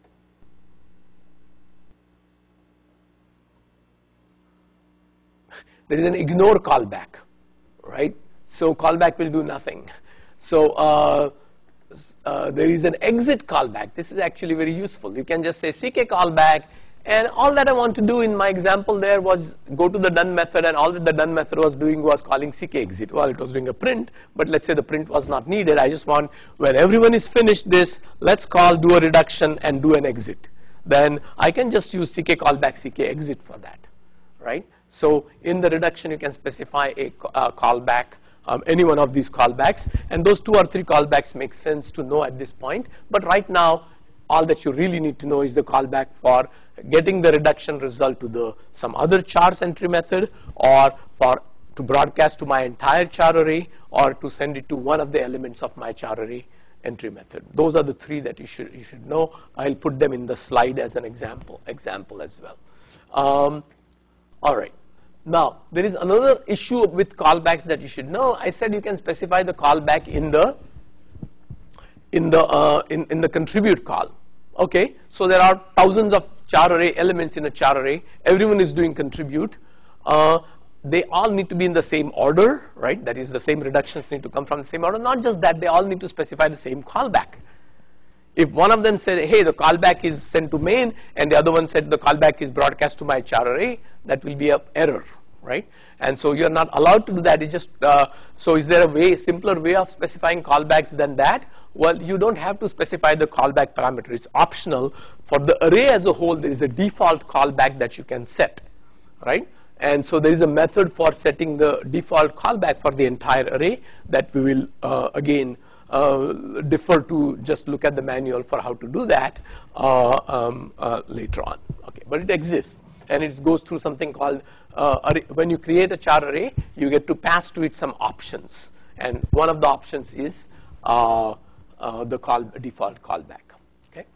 there is an ignore callback, right? So callback will do nothing. So uh, uh, there is an exit callback. This is actually very useful. You can just say ck callback, and all that I want to do in my example there was go to the done method, and all that the done method was doing was calling ck exit. Well, it was doing a print, but let's say the print was not needed. I just want, when everyone is finished this, let's call, do a reduction, and do an exit. Then I can just use ck callback, ck exit for that, right? So in the reduction, you can specify a uh, callback, um, any one of these callbacks, and those two or three callbacks make sense to know at this point. But right now, all that you really need to know is the callback for getting the reduction result to the some other chars entry method, or for to broadcast to my entire char array, or to send it to one of the elements of my char array entry method. Those are the three that you should you should know. I'll put them in the slide as an example example as well. Um, all right. Now, there is another issue with callbacks that you should know. I said you can specify the callback in the in the uh, in, in the contribute call. Okay, so there are thousands of char array elements in a char array. Everyone is doing contribute. Uh, they all need to be in the same order, right? That is, the same reductions need to come from the same order. Not just that, they all need to specify the same callback. If one of them said, hey, the callback is sent to main, and the other one said the callback is broadcast to my char array, that will be an error, right? And so you're not allowed to do that. It just uh, so is there a way, simpler way of specifying callbacks than that? Well, you don't have to specify the callback parameter. It's optional. For the array as a whole, there is a default callback that you can set, right? And so there is a method for setting the default callback for the entire array that we will uh, again uh, defer to just look at the manual for how to do that uh, um, uh, later on. Okay, but it exists, and it goes through something called uh, array. When you create a char array, you get to pass to it some options, and one of the options is uh, uh, the call default callback. Okay.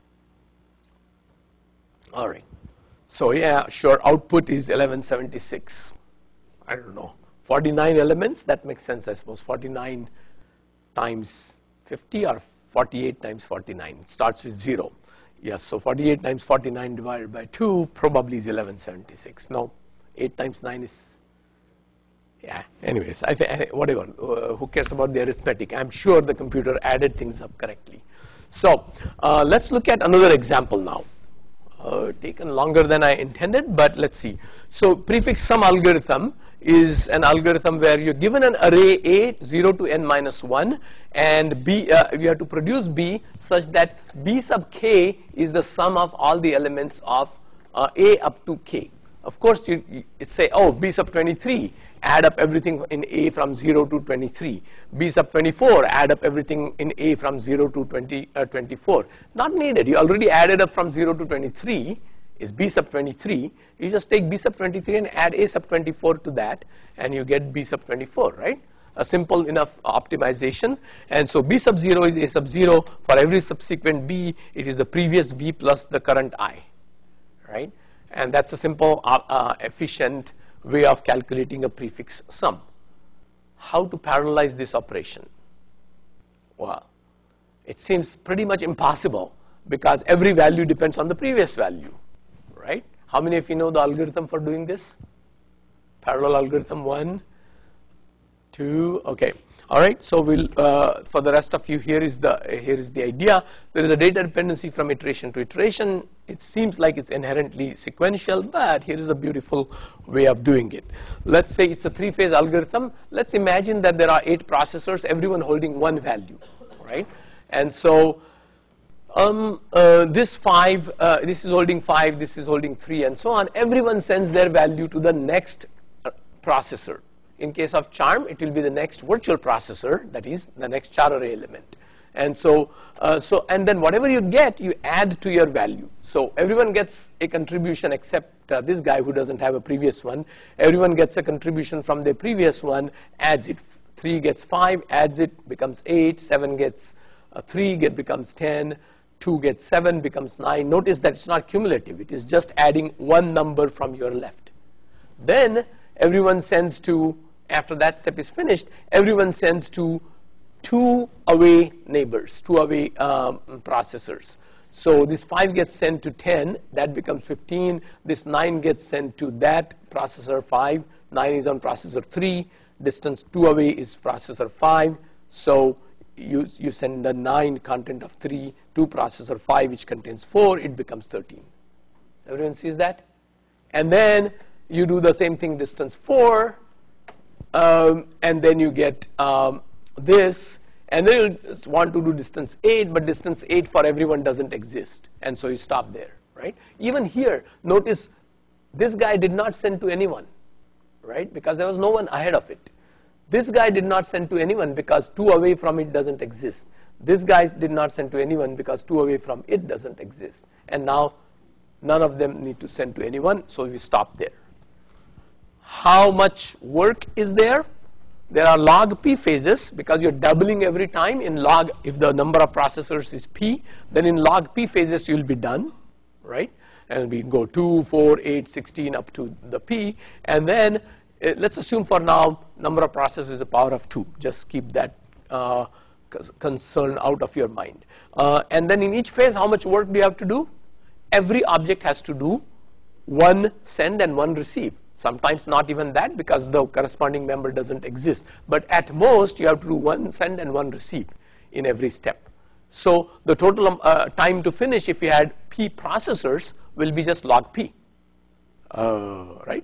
All right. So yeah, sure. Output is eleven seventy-six. I don't know. forty-nine elements. That makes sense, I suppose. forty-nine times fifty or forty-eight times forty-nine. It starts with zero. Yes. So forty-eight times forty-nine divided by two probably is eleven seventy-six. No. eight times nine is. Yeah. Anyways, I think whatever. Uh, who cares about the arithmetic? I'm sure the computer added things up correctly. So uh, let's look at another example now. Uh, taken longer than I intended, but let's see. So prefix sum algorithm is an algorithm where you're given an array A zero to n minus one, and B uh, you have to produce B such that B sub k is the sum of all the elements of uh, A up to k. Of course, you, you say, oh, B sub twenty-three, add up everything in A from zero to twenty-three. B sub twenty-four, add up everything in A from zero to twenty, uh, twenty-four. Not needed. You already added up from zero to twenty-three is B sub twenty-three. You just take B sub twenty-three and add A sub twenty-four to that, and you get B sub twenty-four, right? A simple enough optimization. And so B sub zero is A sub zero. For every subsequent B, it is the previous B plus the current I, right? And that's a simple, uh, uh, efficient way of calculating a prefix sum. How to parallelize this operation? Well, it seems pretty much impossible because every value depends on the previous value, right? How many of you know the algorithm for doing this? Parallel algorithm, one, two, okay. All right, so we'll, uh, for the rest of you, here is the here is the idea. There is a data dependency from iteration to iteration. It seems like it's inherently sequential, but here is a beautiful way of doing it. Let's say it's a three-phase algorithm. Let's imagine that there are eight processors, everyone holding one value, right? And so um, uh, this five, uh, this is holding five, this is holding three, and so on. Everyone sends their value to the next uh, processor. In case of charm, it will be the next virtual processor, that is the next char array element. And so, uh, so, and then whatever you get, you add to your value. So everyone gets a contribution except uh, this guy who doesn't have a previous one. Everyone gets a contribution from their previous one, adds it. Three gets five, adds it, becomes eight. Seven gets uh, three, get becomes ten. Two gets seven, becomes nine. Notice that it's not cumulative. It is just adding one number from your left. Then everyone sends to, after that step is finished, everyone sends to two away neighbors, two away um, processors. So this five gets sent to ten, that becomes fifteen. This nine gets sent to that processor five. nine is on processor three. Distance two away is processor five. So you, you send the nine content of three to processor five, which contains four. It becomes thirteen. Everyone sees that? And then you do the same thing, distance four. Um, and then you get um, this, and then you want to do distance eight, but distance eight for everyone doesn't exist, and so you stop there, right? Even here, notice this guy did not send to anyone, right? Because there was no one ahead of it. This guy did not send to anyone because two away from it doesn't exist. This guy did not send to anyone because two away from it doesn't exist. And now none of them need to send to anyone, so we stop there. How much work is there? There are log p phases because you're doubling every time. In log, if the number of processors is p, then in log p phases you'll be done, right? And we go two, four, eight, sixteen up to the p. And then uh, let's assume for now number of processors is the power of two. Just keep that uh, concern out of your mind. Uh, and then in each phase, how much work do you have to do? Every object has to do one send and one receive. Sometimes not even that because the corresponding member doesn't exist. But at most, you have to do one send and one receive in every step. So the total uh, time to finish, if you had p processors, will be just log p, uh, right?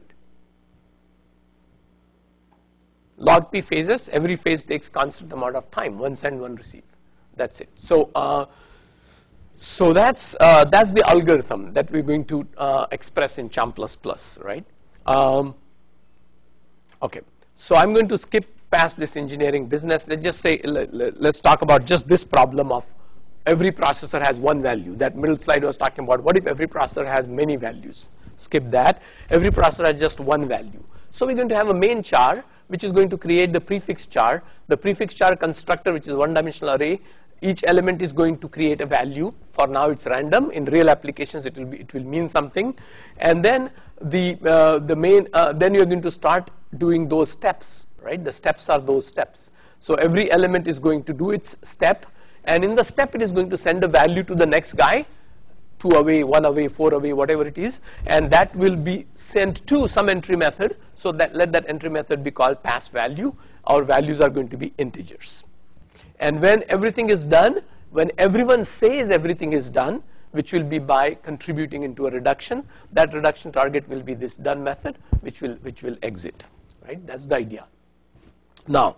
Log p phases, every phase takes constant amount of time, one send, one receive. That's it. So, uh, so that's uh, that's the algorithm that we're going to uh, express in Charm plus plus, right? Um, okay, so I'm going to skip past this engineering business. Let's just say, let's talk about just this problem of every processor has one value. That middle slide was talking about what if every processor has many values. Skip that. Every processor has just one value. So we're going to have a main char which is going to create the prefix char. The prefix char constructor, which is a one-dimensional array. Each element is going to create a value. For now it's random. In real applications it will be, it will mean something. And then the uh, the main uh, then you're going to start doing those steps, right? The steps are those steps. So every element is going to do its step, and in the step it is going to send a value to the next guy, two away, one away, four away, whatever it is, and that will be sent to some entry method. So that let that entry method be called pass value. Our values are going to be integers. And when everything is done, when everyone says everything is done, which will be by contributing into a reduction, that reduction target will be this done method, which will which will exit, right? That's the idea. Now,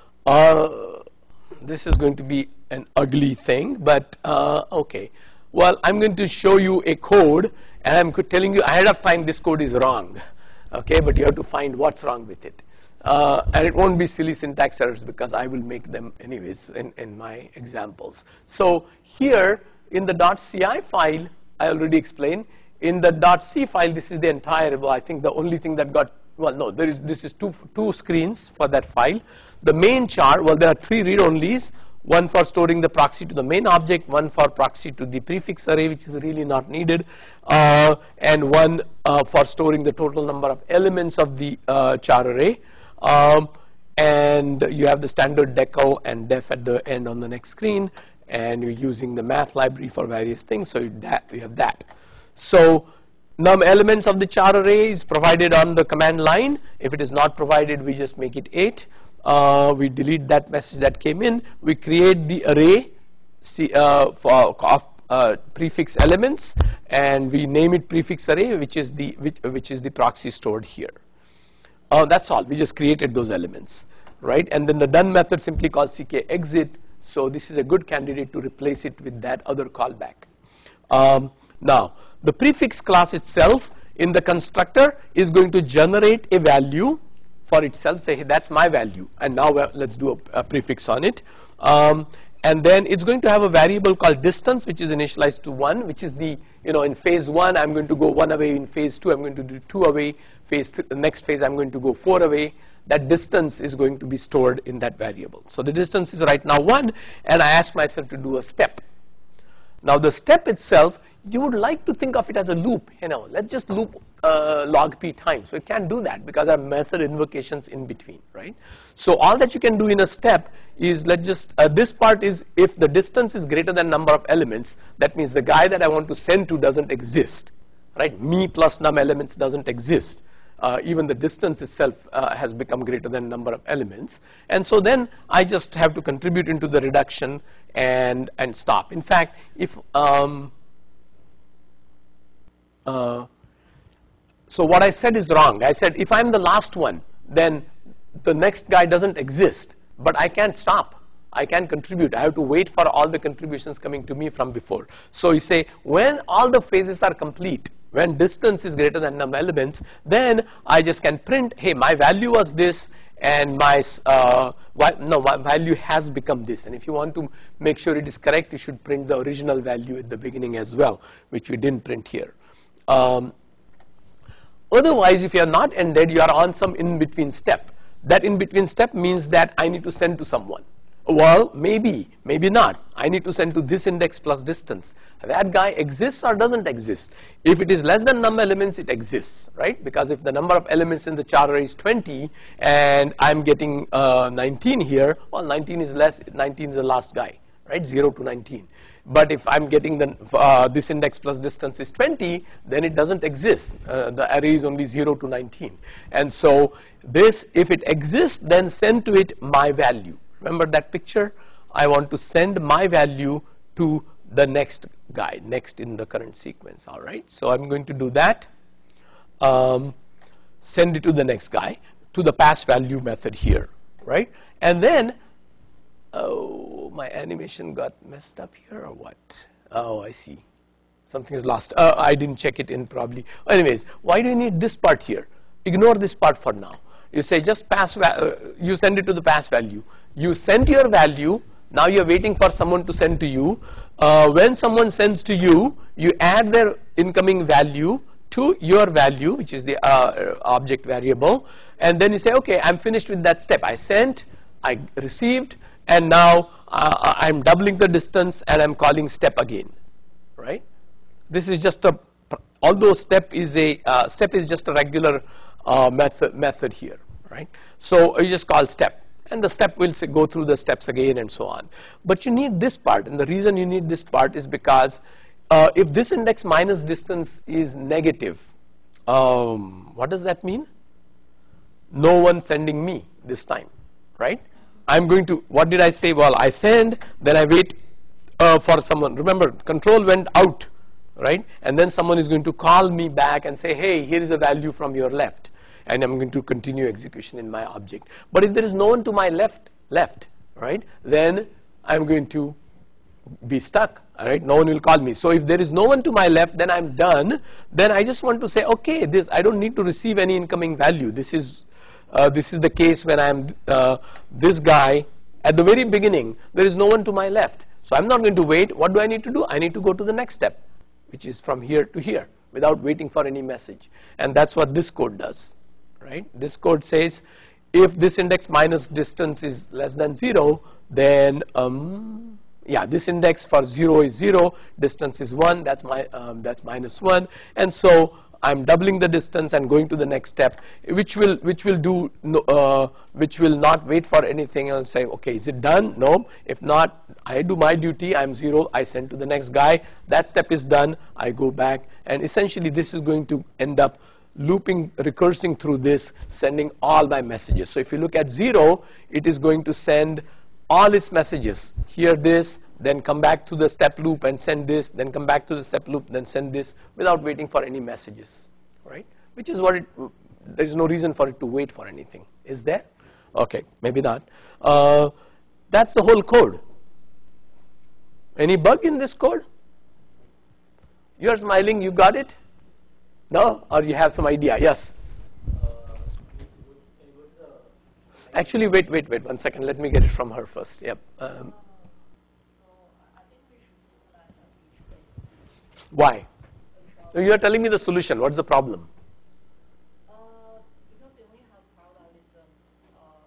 uh, this is going to be an ugly thing, but uh, okay. Well, I'm going to show you a code, and I'm telling you ahead of time this code is wrong, okay? But you have to find what's wrong with it. Uh, and it won't be silly syntax errors because I will make them anyways in, in my examples. So here in the .ci file, I already explained. In the .c file, this is the entire, well, I think the only thing that got, well, no, there is, this is two, two screens for that file. The main char, well, there are three read-onlys, one for storing the proxy to the main object, one for proxy to the prefix array, which is really not needed, uh, and one uh, for storing the total number of elements of the uh, char array. Um, and you have the standard decal and def at the end on the next screen, and you're using the math library for various things, so you, that, you have that. So num elements of the char array is provided on the command line. If it is not provided, we just make it eight. Uh, we delete that message that came in. We create the array see, uh, for, of uh, prefix elements, and we name it prefix array, which is the which, which is the proxy stored here. Uh, that's all. We just created those elements, right? And then the done method simply calls ckexit. So this is a good candidate to replace it with that other callback. Um, now, the prefix class itself in the constructor is going to generate a value for itself. Say, hey, that's my value, and now let's do a, a prefix on it. Um, and then it's going to have a variable called distance, which is initialized to one, which is the, you know, in phase one, I'm going to go one away. In phase two, I'm going to do two away. Phase th the next phase, I'm going to go four away. That distance is going to be stored in that variable. So the distance is right now one, and I ask myself to do a step. Now the step itself, you would like to think of it as a loop. You know, let's just loop uh, log p times. So it can't do that because there are method invocations in between, right? So all that you can do in a step is, let's just, uh, this part is if the distance is greater than number of elements, that means the guy that I want to send to doesn't exist, right? Me plus num elements doesn't exist. Uh, even the distance itself uh, has become greater than number of elements. And so then I just have to contribute into the reduction and, and stop. In fact, if, um, uh, so what I said is wrong. I said if I'm the last one, then the next guy doesn't exist, but I can't stop. I can contribute. I have to wait for all the contributions coming to me from before. So you say when all the phases are complete, when distance is greater than num elements, then I just can print, hey, my value was this, and my uh, no, my value has become this. And if you want to make sure it is correct, you should print the original value at the beginning as well, which we didn't print here. Um, otherwise, if you are not ended, you are on some in-between step. That in-between step means that I need to send to someone. Well, maybe, maybe not. I need to send to this index plus distance. That guy exists or doesn't exist. If it is less than num elements, it exists, right? Because if the number of elements in the char array is twenty and I'm getting uh, nineteen here, well, nineteen is less, nineteen is the last guy, right? zero to nineteen. But if I'm getting the, uh, this index plus distance is twenty, then it doesn't exist. Uh, the array is only zero to nineteen. And so this, if it exists, then send to it my value. Remember that picture? I want to send my value to the next guy, next in the current sequence, all right? So I'm going to do that. Um, send it to the next guy, to the pass value method here, right? And then, oh, my animation got messed up here or what? Oh, I see. Something is lost. Uh, I didn't check it in probably. Anyways, why do you need this part here? Ignore this part for now. You say just pass, uh, you send it to the pass value. You send your value, now you're waiting for someone to send to you. Uh, when someone sends to you, you add their incoming value to your value, which is the uh, object variable, and then you say, okay, I'm finished with that step. I sent, I received, and now uh, I'm doubling the distance and I'm calling step again, right? This is just a, although step is a, uh, step is just a regular uh, method, method here, right? So you just call step, and the step will say, go through the steps again and so on. But you need this part, and the reason you need this part is because uh, if this index minus distance is negative, um, what does that mean? No one sending me this time, right? I'm going to, what did I say? Well, I send, then I wait uh, for someone. Remember, control went out, right? And then someone is going to call me back and say, hey, here is a value from your left. And I'm going to continue execution in my object. But if there is no one to my left, left, right, then I'm going to be stuck, all right? No one will call me. So if there is no one to my left, then I'm done. Then I just want to say, okay, this, I don't need to receive any incoming value. This is Uh, this is the case when I'm uh, this guy at the very beginning. There is no one to my left, so I'm not going to wait. What do I need to do? I need to go to the next step, which is from here to here without waiting for any message. And that's what this code does, right? This code says if this index minus distance is less than zero, then um, yeah, this index for zero is zero, distance is one, that's my um, that's minus one, and so I'm doubling the distance and going to the next step, which will which will do no, uh, which will not wait for anything. I'll say, okay, is it done? No. If not, I do my duty. I'm zero. I send to the next guy. That step is done. I go back, and essentially this is going to end up looping, recursing through this, sending all my messages. So if you look at zero, it is going to send all its messages. Hear this, then come back to the step loop and send this, then come back to the step loop, then send this, without waiting for any messages, right? Which is what it, there is no reason for it to wait for anything. Is there? Okay, maybe not. Uh, that's the whole code. Any bug in this code? You're smiling, you got it? No? Or you have some idea? Yes? Actually, wait, wait, wait, one second. Let me get it from her first. Yep. Um, why? You are telling me the solution. What's the problem? Uh, because you only have parallelism uh,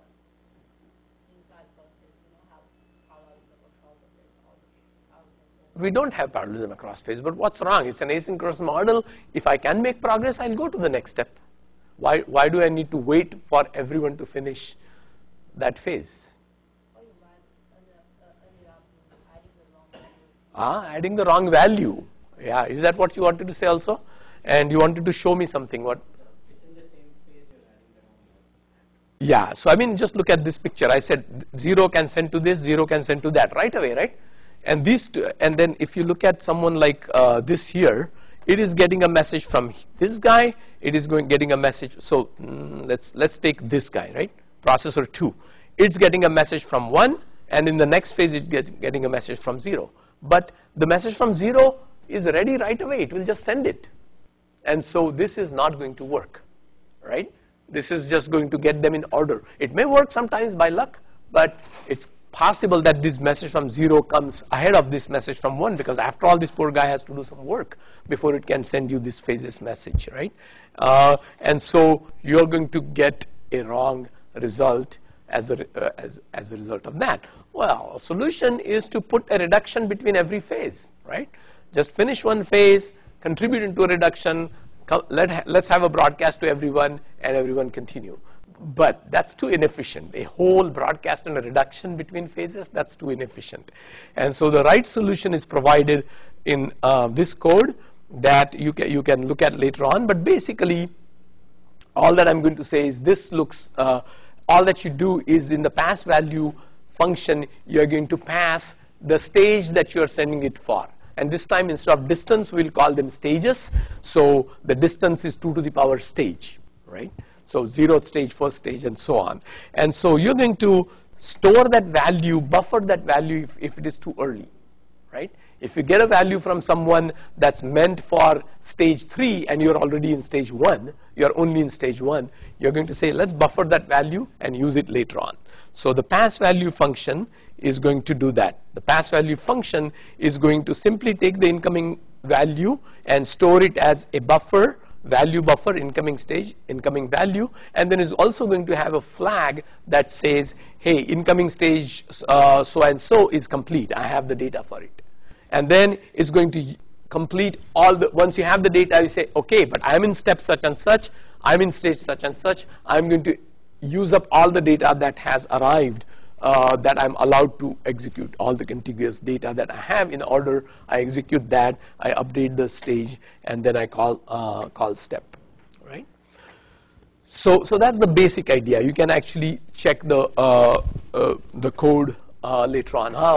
inside the phase, you don't have parallelism across the phase. All the parallelism. We don't have parallelism across phase, but what's wrong? It's an asynchronous model. If I can make progress, I'll go to the next step. Why, why do I need to wait for everyone to finish that phase? Or you might end up, uh, ended up adding the wrong value. Ah, adding the wrong value. Yeah, is that what you wanted to say also? And you wanted to show me something. What? Within the same phase, you're adding the wrong value. Yeah, so I mean, just look at this picture. I said zero can send to this, zero can send to that right away, right? And these, two, and then if you look at someone like uh, this here, it is getting a message from this guy. It is going getting a message. So mm, let's let's take this guy, right? Processor two. It's getting a message from one, and in the next phase, it gets getting a message from zero. But the message from zero is ready right away. It will just send it. And so this is not going to work, right? This is just going to get them in order. It may work sometimes by luck, but it's possible that this message from zero comes ahead of this message from one, because after all, this poor guy has to do some work before it can send you this phases message, right? Uh, and so you're going to get a wrong result as a, uh, as, as a result of that. Well, a solution is to put a reduction between every phase, right? Just finish one phase, contribute into a reduction, let, let's have a broadcast to everyone, and everyone continue. But that's too inefficient. A whole broadcast and a reduction between phases, that's too inefficient. And so the right solution is provided in uh, this code that you can, you can look at later on. But basically, all that I'm going to say is this looks, uh, all that you do is in the pass value function, you're going to pass the stage that you're sending it for. And this time, instead of distance, we'll call them stages. So the distance is two to the power stage, right? So zeroth stage, first stage, and so on. And so you're going to store that value, buffer that value if, if it is too early, right? If you get a value from someone that's meant for stage three and you're already in stage one, you're only in stage one, you're going to say, let's buffer that value and use it later on. So the pass value function is going to do that. The pass value function is going to simply take the incoming value and store it as a buffer, value buffer, incoming stage, incoming value, and then is also going to have a flag that says, hey, incoming stage uh, so and so is complete. I have the data for it. And then it's going to complete all the, once you have the data, you say, okay, but I'm in step such and such, I'm in stage such and such, I'm going to use up all the data that has arrived, uh, that I'm allowed to execute, all the contiguous data that I have. In order, I execute that, I update the stage, and then I call, uh, call step, right? So, so that's the basic idea. You can actually check the, uh, uh, the code uh, later on. How